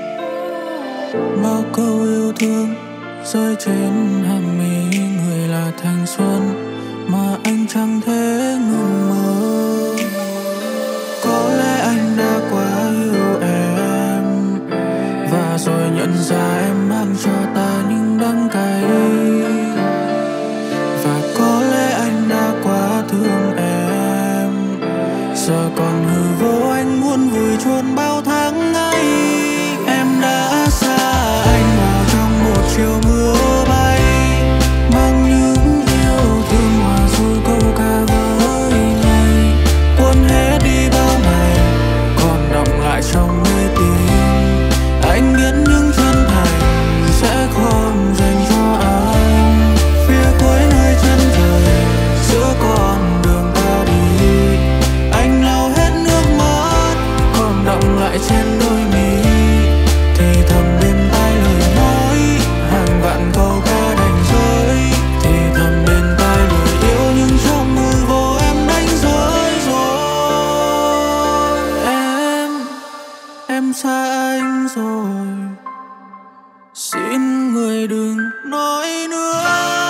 Bao câu yêu thương rơi trên hàng mi, người là thanh xuân mà anh chẳng thể ngừng mơ. Có lẽ anh đã quá yêu em, và rồi nhận ra em mang cho ta những đắng cay. Và có lẽ anh đã quá thương em, giờ còn hư vô anh muốn vùi chôn bao tháng ngày. Em đã xa anh vào trong một chiều mưa bay, mang những yêu thương hòa du câu ca với ngày, cuốn hết đi bao ngày còn đọng lại trong nơi tim. Anh biết những chân thành sẽ không dành cho anh, phía cuối nơi chân trời giữa con đường ta đi. Anh lau hết nước mắt còn đọng lại trên đôi mi, thì thầm bên tai lời nói hàng vạn câu ca đành rơi, thì thầm bên tai lời yêu nhưng trong hư vô em đánh rơi rồi. Em xa anh rồi, xin người đừng nói nữa.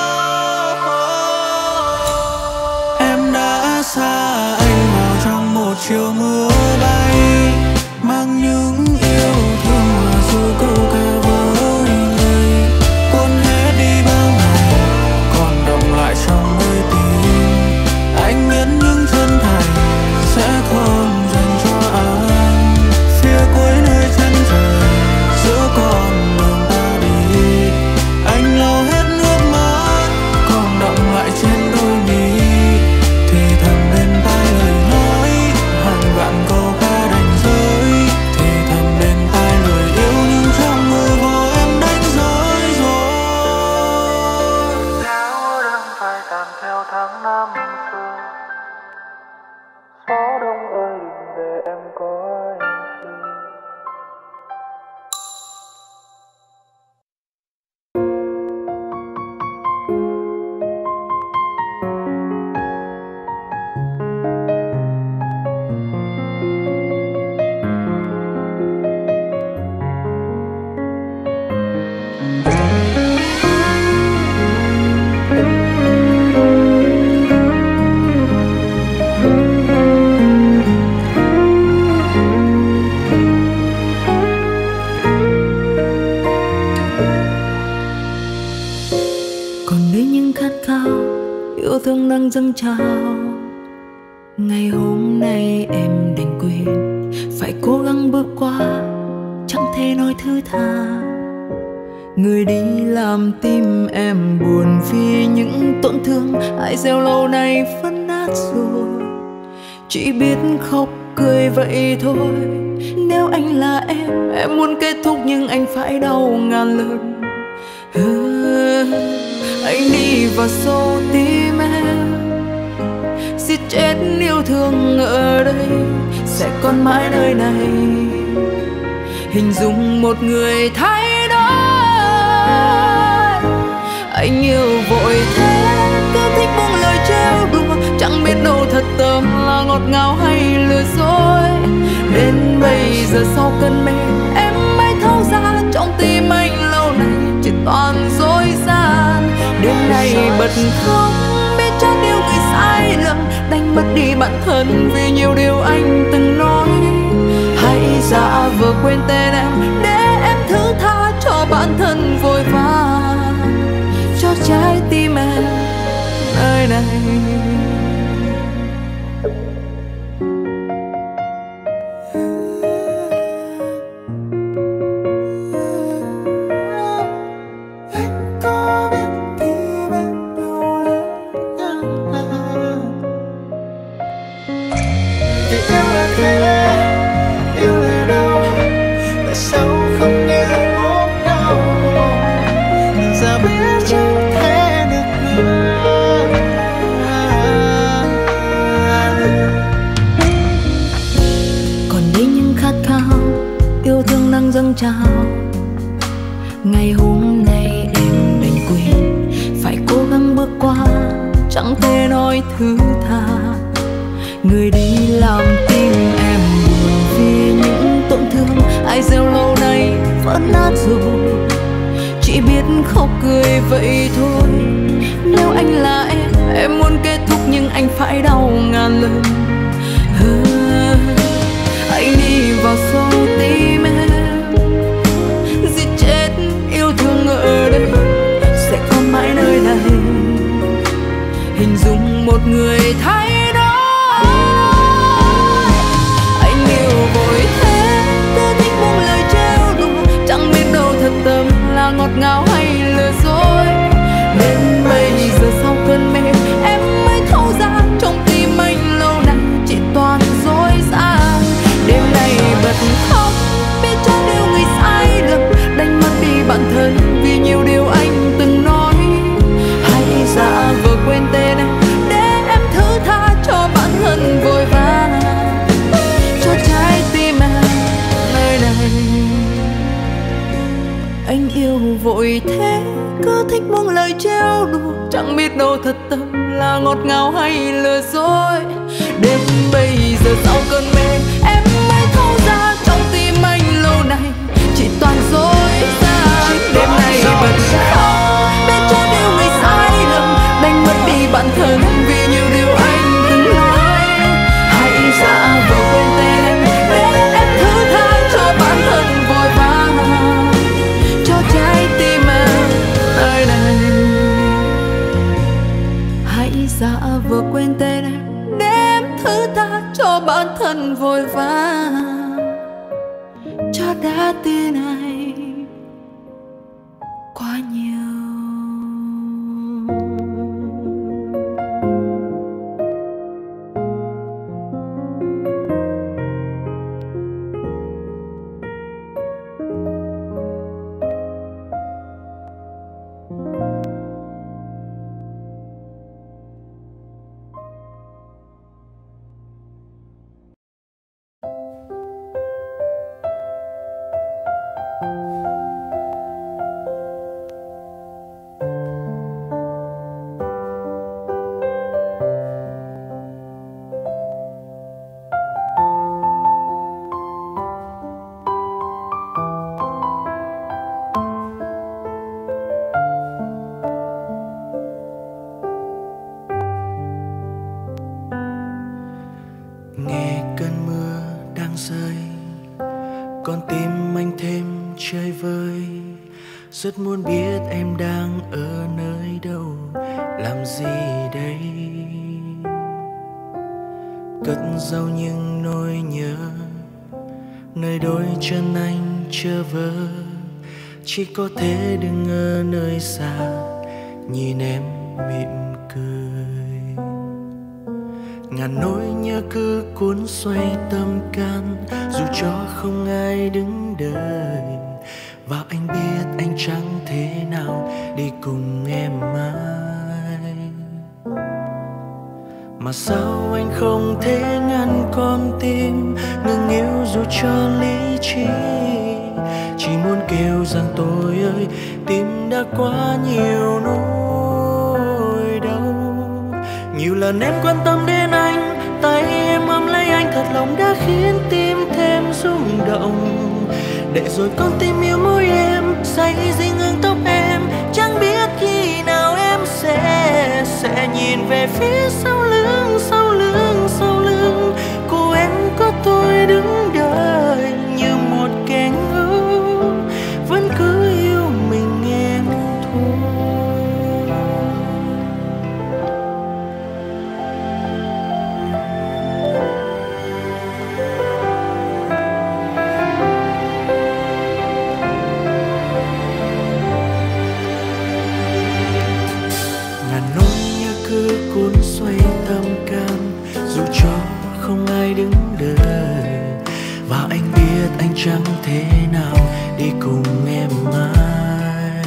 Em đã xa anh vào trong một chiều mưa bay, mang những yêu thương hòa du câu ca với người, cuốn hết đi bao ngày còn đọng lại trong nơi tim. Anh biết những chân thành sẽ không dành cho anh, phía cuối nơi chân trời giữa con đường ta đi. Anh lau hết nước mắt còn đọng lại trên đôi mi, thì thầm bên tai lời nói hàng vạn câu ca đành rơi, thì thầm bên tai lời yêu nhưng trong mơ vô em đánh rơi rồi.
Áo đang phai tàn theo tháng năm xưa, gió đông ơi đừng về em có anh khi.
Còn nơi những khát khao yêu thương đang dâng trào, ngày hôm nay em đành quên, phải cố gắng bước qua, chẳng thể nói thứ tha. Người đi làm tim em buồn vì những tổn thương ai gieo lâu nay vẫn nát rồi, chỉ biết khóc cười vậy thôi. Nếu anh là em muốn kết thúc nhưng anh phải đau ngàn lần. Anh đi vào sâu tim em, giết chết yêu thương ở đây sẽ còn mãi nơi này. Hình dung một người thay đổi, Anh yêu vội thế, cứ thích buông lời trêu đùa, chẳng biết đâu thật tâm là ngọt ngào hay lừa dối. Đến bây giờ sau cơn mê, em mới thấu ra trong tim anh lâu nay chỉ toàn dối gian. Đêm nay bật khóc, biết chắc điều người sai lầm, đành mất đi bản thân vì nhiều điều anh từng nói. Hãy giả vờ quên tên em để em thứ tha cho bản thân vội vã, cho trái tim em nơi này. Dâng trào ngày hôm nay em đành quên, phải cố gắng bước qua, chẳng thể nói thứ tha. Người đi làm tim em buồn vì những tổn thương ai gieo lâu nay vẫn nát rồi, chỉ biết khóc cười vậy thôi. Nếu anh là em muốn kết thúc nhưng anh phải đau ngàn lần. Anh đi vào sâu tim em, giết chết yêu thương ở đây, sẽ còn mãi nơi này. Hình dung một người thay đổi, anh yêu vội thế, cứ thích buông lời trêu đùa, chẳng biết đâu thật tâm là ngọt ngào hay lừa dối. Đến bây giờ sau cơn mê, em mới thấu ra trong tim anh lâu nay chỉ toàn dối gian. Đêm nay bật khóc, biết cho điều người sai lầm, đành mất đi bản thân vì nhiều điều anh từng nói. Hãy giả vờ quên tên em để em thứ tha cho bản thân vội vã, cho trái tim em nơi này. Anh yêu vội thế, cứ thích buông lời trêu đùa, chẳng biết đâu thật tâm là ngọt ngào hay lừa dối. Đến bây giờ sau cơn mê, em mới thấu ra trong tim anh lâu nay chỉ toàn dối gian. Đêm nay bật khóc, biết cho điều người sai lầm, đành mất đi bản thân vì nhiều điều anh từng nói. Hãy giả vờ quên tên em để em thứ tha cho bản thân vội vã, cho trái tim em nơi này. Hãy giả vờ quên tên em để em thứ tha cho bản thân vội vã, cho đã tin này quá nhiều.
Nghe cơn mưa đang rơi, con tim anh thêm chơi vơi. Rất muốn biết em đang ở nơi đâu, làm gì đây. Cất giấu những nỗi nhớ, nơi đôi chân anh chờ vơ. Chỉ có thể đứng ở nơi xa, nhìn em mỉm cười. Ngàn nỗi nhớ cứ cuốn xoay tâm can, dù cho không ai đứng đợi. Và anh biết anh chẳng thể nào đi cùng em mãi. Mà sao anh không thể ngăn con tim ngừng yêu dù cho lý trí. Chỉ muốn kêu rằng tôi ơi, tim đã quá nhiều nỗi.
lần em quan tâm đến anh, tay em ôm lấy anh thật lòng đã khiến tim thêm rung động. Để rồi con tim yêu mỗi em, say dinh ngưng tóc em, chẳng biết khi nào em sẽ nhìn về phía sau lưng, sau lưng, sau lưng. Cô em có tôi đứng đợi như một kẻ ngốc, vẫn cứ yêu mình em thôi. Ngàn nỗi nhớ cứ cuốn xoay tâm can, dù cho không ai đứng đợi. Và anh biết anh chẳng thể nào đi cùng em mãi.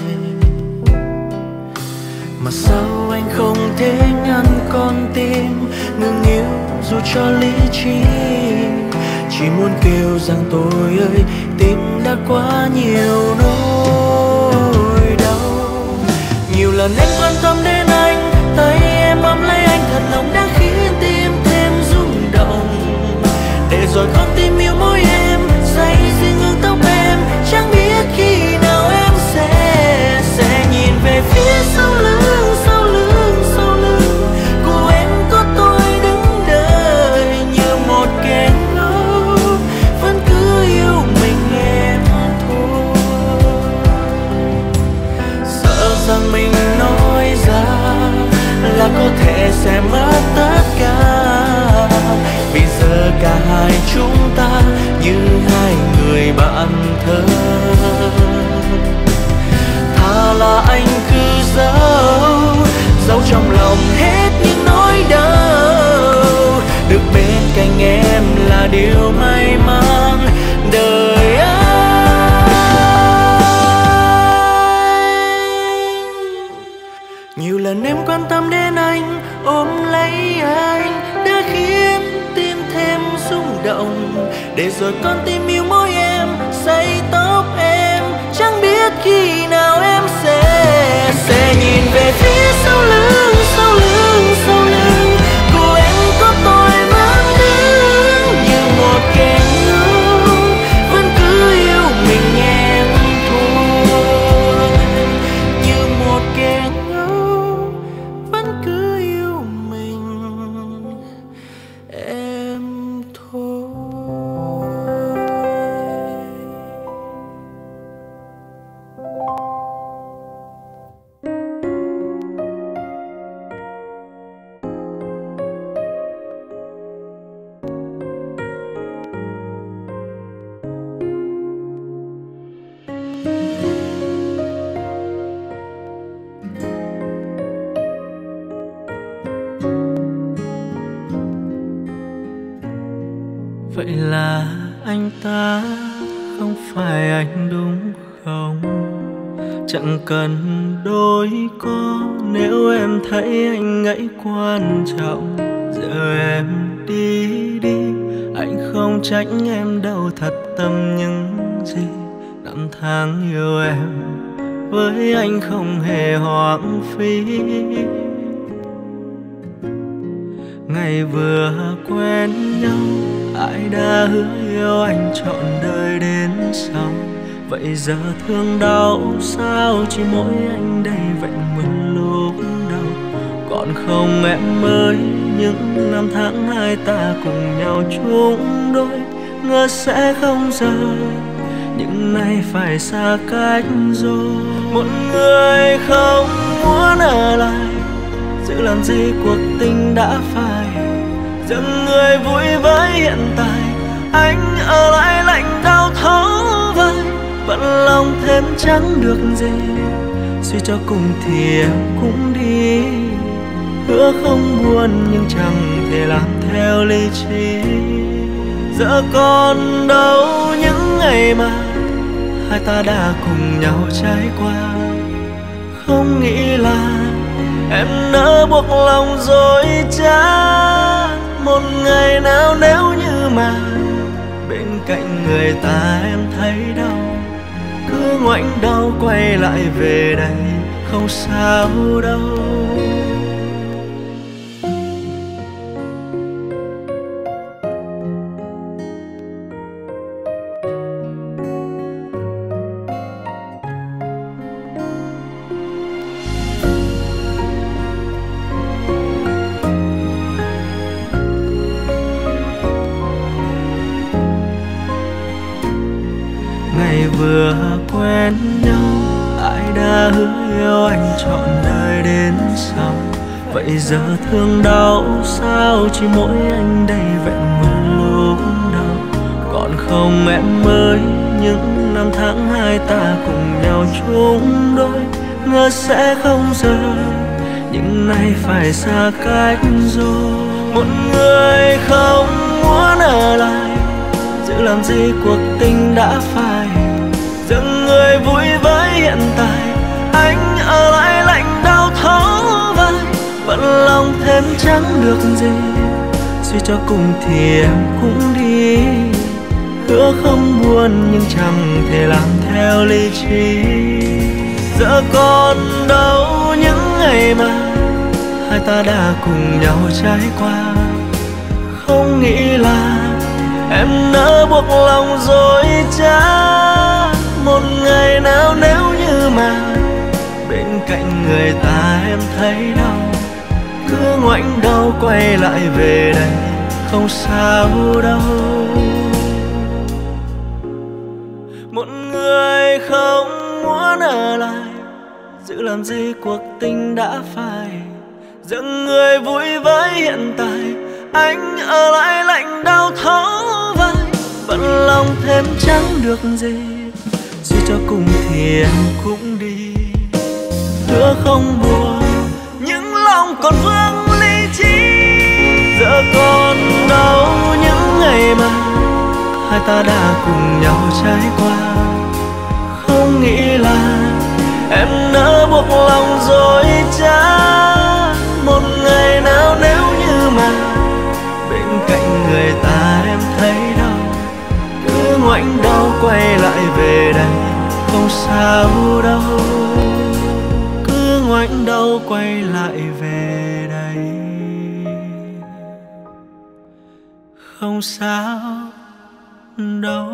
Mà sao anh không thể ngăn con tim ngừng yêu dù cho lý trí. Chỉ muốn kêu rằng tôi ơi, tim đã quá nhiều nỗi đau. Nhiều lần em quan tâm đến anh, tay em ôm lấy anh thật lòng đã khiến tim thêm rung động. Để rồi con tim yêu mỗi em, say riêng ngưng tóc em, chẳng biết khi nào em sẽ nhìn về phía sau lưng, sau lưng, sau lưng. Cô em có tôi đứng đợi như một kẻ ngốc, vẫn cứ yêu mình em thôi. Sợ rằng mình nói ra là có thể sẽ mất tất cả. Vì giờ cả hai chúng ta như hai người bạn thân. Thà là anh cứ giấu trong lòng hết những nỗi đau. Được bên cạnh em là điều may mắn đời anh. Nhiều lần em quan tâm đến anh, ôm lấy anh đã khiến tim thêm rung động. Để rồi con tim yêu mỗi em, say tóc em, chẳng biết khi nào em sẽ nhìn về phía sau lưng, sau lưng, sau lưng. Cô em có tôi vẫn đứng như một kẻ ngốc, vẫn cứ yêu mình em thôi. Như một kẻ ngốc, vẫn cứ yêu mình em thôi. Vậy là anh ta không phải anh đúng không? Chẳng cần đôi co nếu em thấy anh ấy quan trọng. Giờ em đi đi, anh không trách em đâu, thật tâm những gì năm tháng yêu em với anh không hề hoang phí. Ngày vừa quen nhau, ai đã hứa yêu anh trọn đời đến sau. Vậy giờ thương đau sao chỉ mỗi anh đây vẹn nguyên lúc đầu. Còn không em ơi, những năm tháng hai ta cùng nhau chung đôi, ngờ sẽ không rời, nhưng nay phải xa cách rồi. Một người không muốn ở lại, giữ làm gì cuộc tình đã phai. Dừng người vui với hiện tại, anh ở lại lạnh đau thấu vai. Bận lòng thêm chẳng được gì, suy cho cùng thì em cũng đi. Hứa không buồn nhưng chẳng thể làm theo lý trí. Giờ còn đâu những ngày mà hai ta đã cùng nhau trải qua. Không nghĩ là em nỡ buộc lòng dối trá. Một ngày nào nếu như mà bên cạnh người ta em thấy đau, cứ ngoảnh đầu quay lại về đây không sao đâu. đến sau. Vậy giờ thương đau sao chỉ mỗi anh đây vẹn nguyên lúc đầu. Còn không em ơi, những năm tháng hai ta cùng nhau chung đôi, ngờ sẽ không rời nhưng nay phải xa cách rồi. Một người không muốn ở lại, giữ làm gì cuộc tình đã phai. Dừng người vui với hiện tại, anh ở lại lạnh đau thấu vai. Vẫn lòng thêm chẳng được gì, suy cho cùng thì em cũng đi. Hứa không buồn nhưng chẳng thể làm theo lý trí. Giờ còn đâu những ngày mà hai ta đã cùng nhau trải qua. Không nghĩ là em nỡ buộc lòng dối trá. Một ngày nào nếu như mà bên cạnh người ta em thấy đau, cứ ngoảnh đầu quay lại về đây không sao đâu. Một người không muốn ở lại, giữ làm gì cuộc tình đã phai. Dừng người vui với hiện tại, anh ở lại lạnh đau thấu vai. Vẫn lòng thêm chẳng được gì, suy cho cùng thì em cũng đi. Hứa không buồn nhưng lòng còn vương lý trí. Giờ còn đâu những ngày mà hai ta đã cùng nhau trải qua. Không nghĩ là em nỡ buộc lòng dối trá. Một ngày nào nếu như mà bên cạnh người ta em thấy đau, cứ ngoảnh đầu quay lại về đây không sao đâu. Cứ ngoảnh đầu quay lại về đây không sao đâu.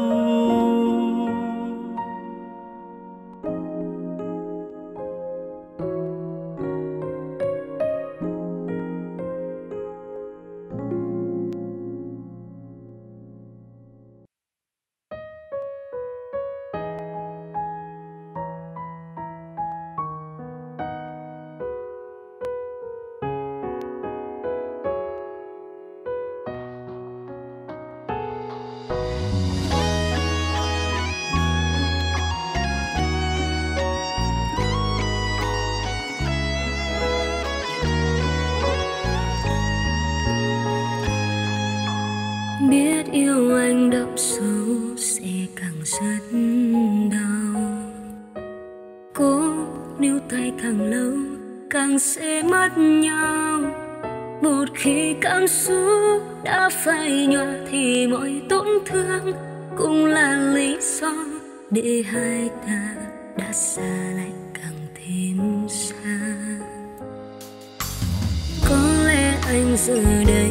Biết yêu anh đậm sâu sẽ càng rất đau. Cố níu tay càng lâu càng sẽ mất nhau. Một khi cảm xúc đã phai nhòa thì mọi tổn thương cũng là lý do để hai ta đã xa lại càng thêm xa. Có lẽ anh giờ đây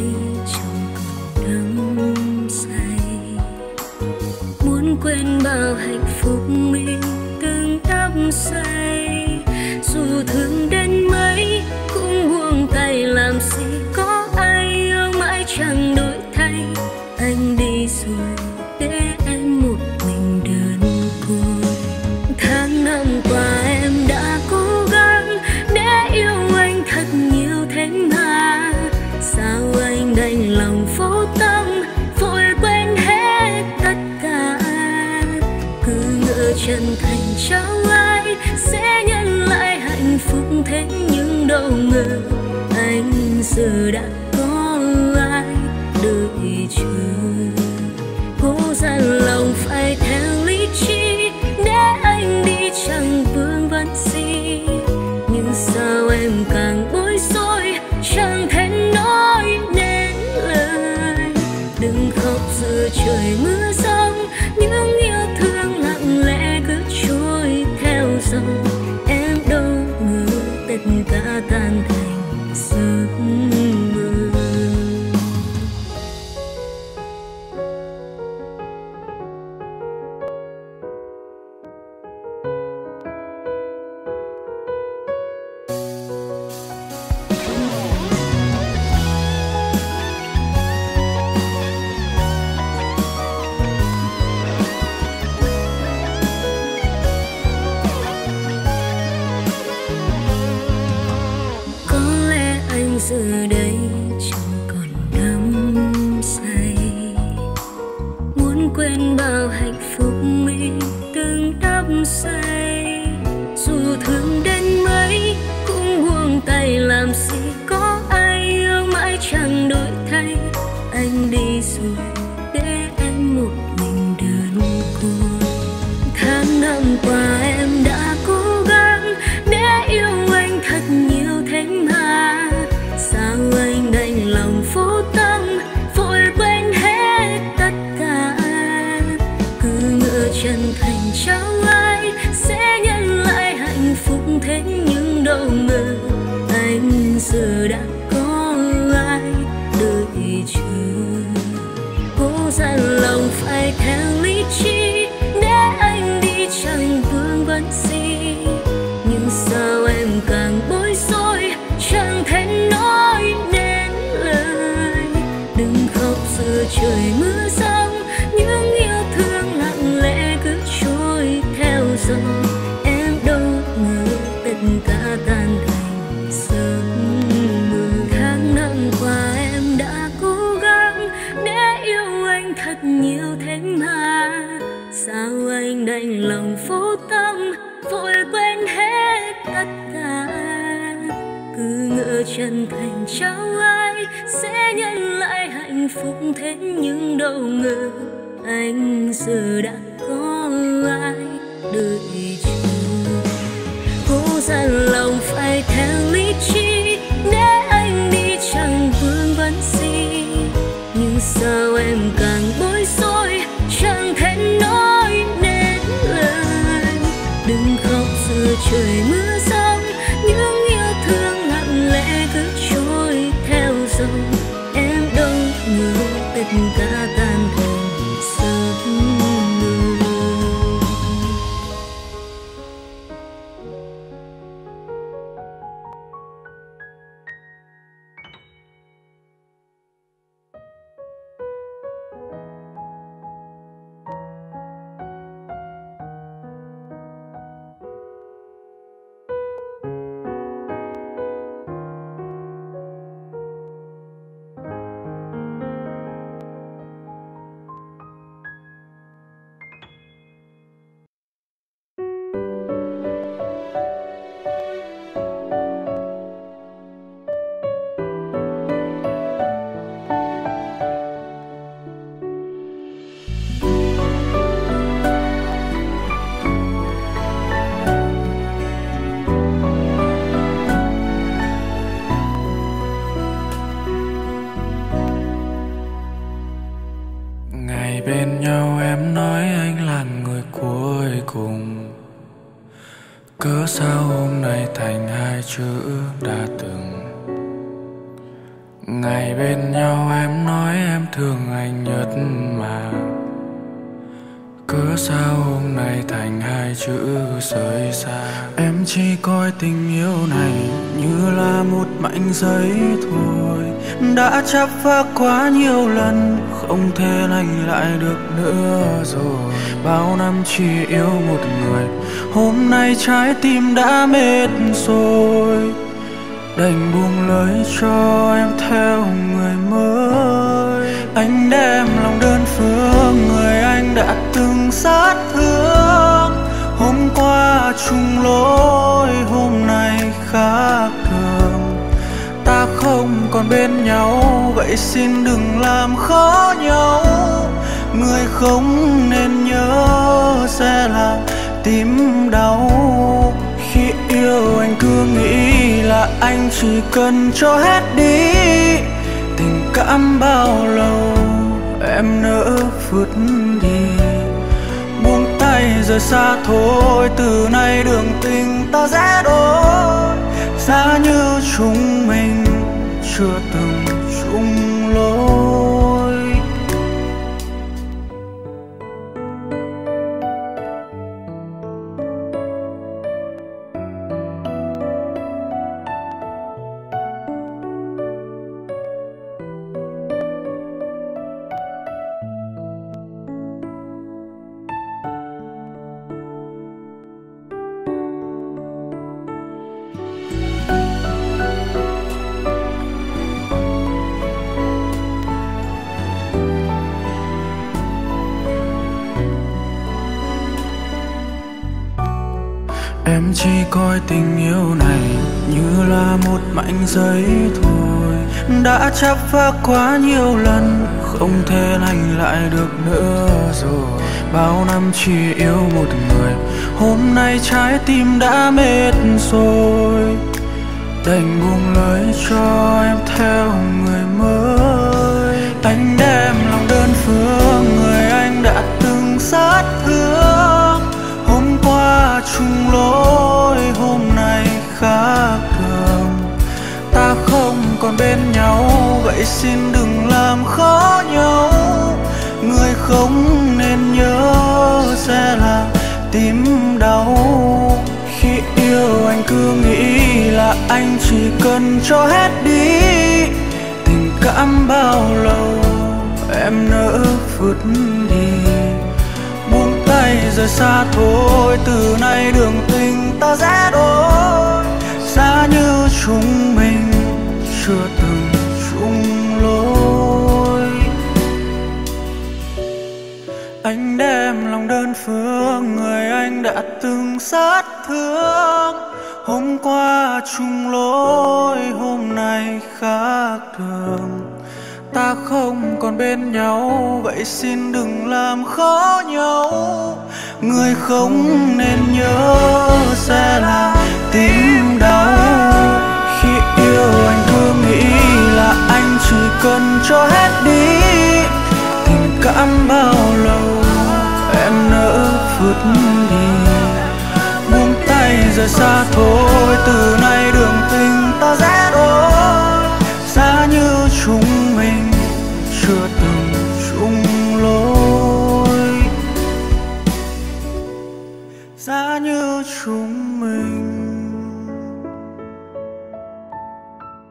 đắm say, muốn quên bao hạnh phúc mình từng đắm say. Dù thương đến mấy cũng buông tay, làm gì có ai yêu mãi chẳng đổi thay. Anh đi rồi để em một mình đơn côi. Tháng năm qua em đã cố gắng để yêu anh thật nhiều thế mà sao anh đành lòng vô tâm vội quên hết tất cả. Cứ ngỡ chân thành trao ai sẽ nhận lại hạnh phúc, thế nhưng đâu ngờ anh giờ đã có ai đợi chờ. Cố dằn lòng phải theo lý trí để anh đi chẳng vương vấn gì, nhưng sao em càng bối rối chẳng thể nói nên lời. Đừng khóc giữa trời mưa giông, những yêu thương lặng lẽ cứ trôi theo dòng. Em đâu ngờ tất cả tan thành giấc mơ. giờ đây chẳng còn đắm say, muốn quên bao hạnh phúc mình từng đắm say. Dù thương đến mấy cũng buông tay, làm gì có ai yêu mãi chẳng đổi thay. Anh đi rồi để em một mình đơn côi. Tháng năm qua em đã cố gắng để yêu anh thật nhiều thế mà, sao anh đành lòng vô tâm vội quên hết tất cả. Cứ ngỡ chân thành trao ai sẽ nhận lại hạnh phúc, thế nhưng đâu ngờ anh giờ đã có ai đợi chờ. Cố dặn lòng phải theo lý trí để anh đi chẳng vương vấn gì, nhưng sao em càng bối rối chẳng thể nói nên lời. Đừng khóc giờ trời mưa giông, những yêu thương lặng lẽ cứ trôi theo dòng. Em đâu ngờ tất cả tan thành giấc mơ. Tháng năm qua em đã cố gắng để yêu anh thật nhiều thế mà, sao anh đành lòng vô tâm vội quên hết tất cả. Cứ ngỡ chân thành trao ai sẽ nhận lại hạnh phúc, thế nhưng đâu ngờ anh giờ đã có ai đợi chờ. Cố dặn lòng phải theo lý trí để anh đi chẳng vương vấn gì, nhưng sao em càng bối rối chẳng thể nói nên lời. Đừng khóc giờ trời mưa giông, những yêu thương lặng lẽ cứ trôi theo dòng. Em đâu ngờ tất cả tan thành giấc mơ.
Bên nhau em nói anh là người cuối cùng, cớ sao hôm nay thành hai chữ đã từng. Ngày bên nhau em nói em thương anh nhất mà, cớ sao hôm nay thành hai chữ rời xa. Em chỉ coi tình yêu này như là một mảnh giấy thôi, đã chắp vá quá nhiều lần không thể lành lại được nữa rồi. Bao năm chỉ yêu một người, hôm nay trái tim đã mệt rồi, đành buông lời cho em theo người mới. Anh đem lòng đơn phương người anh đã từng sát thương, hôm qua chung lối hôm nay khác thường. Ta không còn bên nhau vậy xin đừng làm khó nhau, người không nên nhớ sẽ làm tim đau. Khi yêu anh cứ nghĩ là anh chỉ cần cho hết đi, tình cảm bao lâu em nỡ vứt đi. Buông tay rời xa thôi, từ nay đường tình ta sẽ đôi, giá như chúng mình chưa từng chung lối.
chỉ coi tình yêu này như là một mảnh giấy thôi, đã chấp phá quá nhiều lần, không thể lành lại được nữa rồi. Bao năm chỉ yêu một người, hôm nay trái tim đã mệt rồi, đành buông lời cho em theo người mới. Anh đem lòng đơn phương người anh đã từng sát thương, hôm qua chung lối hôm nay khác thường. Ta không còn bên nhau, vậy xin đừng làm khó nhau. Người không nên nhớ sẽ là tim đau. Khi yêu anh cứ nghĩ là anh chỉ cần cho hết đi, tình cảm bao lâu em nỡ vứt đi. Buông tay rời xa thôi, từ nay đường tình ta rẽ đôi, xa như chúng mình chưa từng chung lối. Anh đem lòng đơn phương người anh đã từng sát thương, hôm qua chung lối hôm nay khác thường. Ta không còn bên nhau, vậy xin đừng làm khó nhau. Người không nên nhớ sẽ là tim đau. Khi yêu anh cứ nghĩ là anh chỉ cần cho hết đi, tình cảm bao lâu em nỡ vứt đi. Buông tay rời xa thôi, từ nay đường tình ta rẽ đôi, xa như chúng mình chưa từng chung lối, xa như chúng mình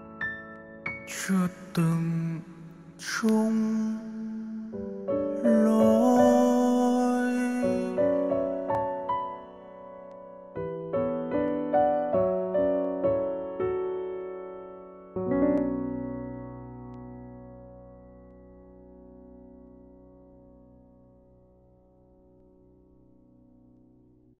chưa từng chung lối.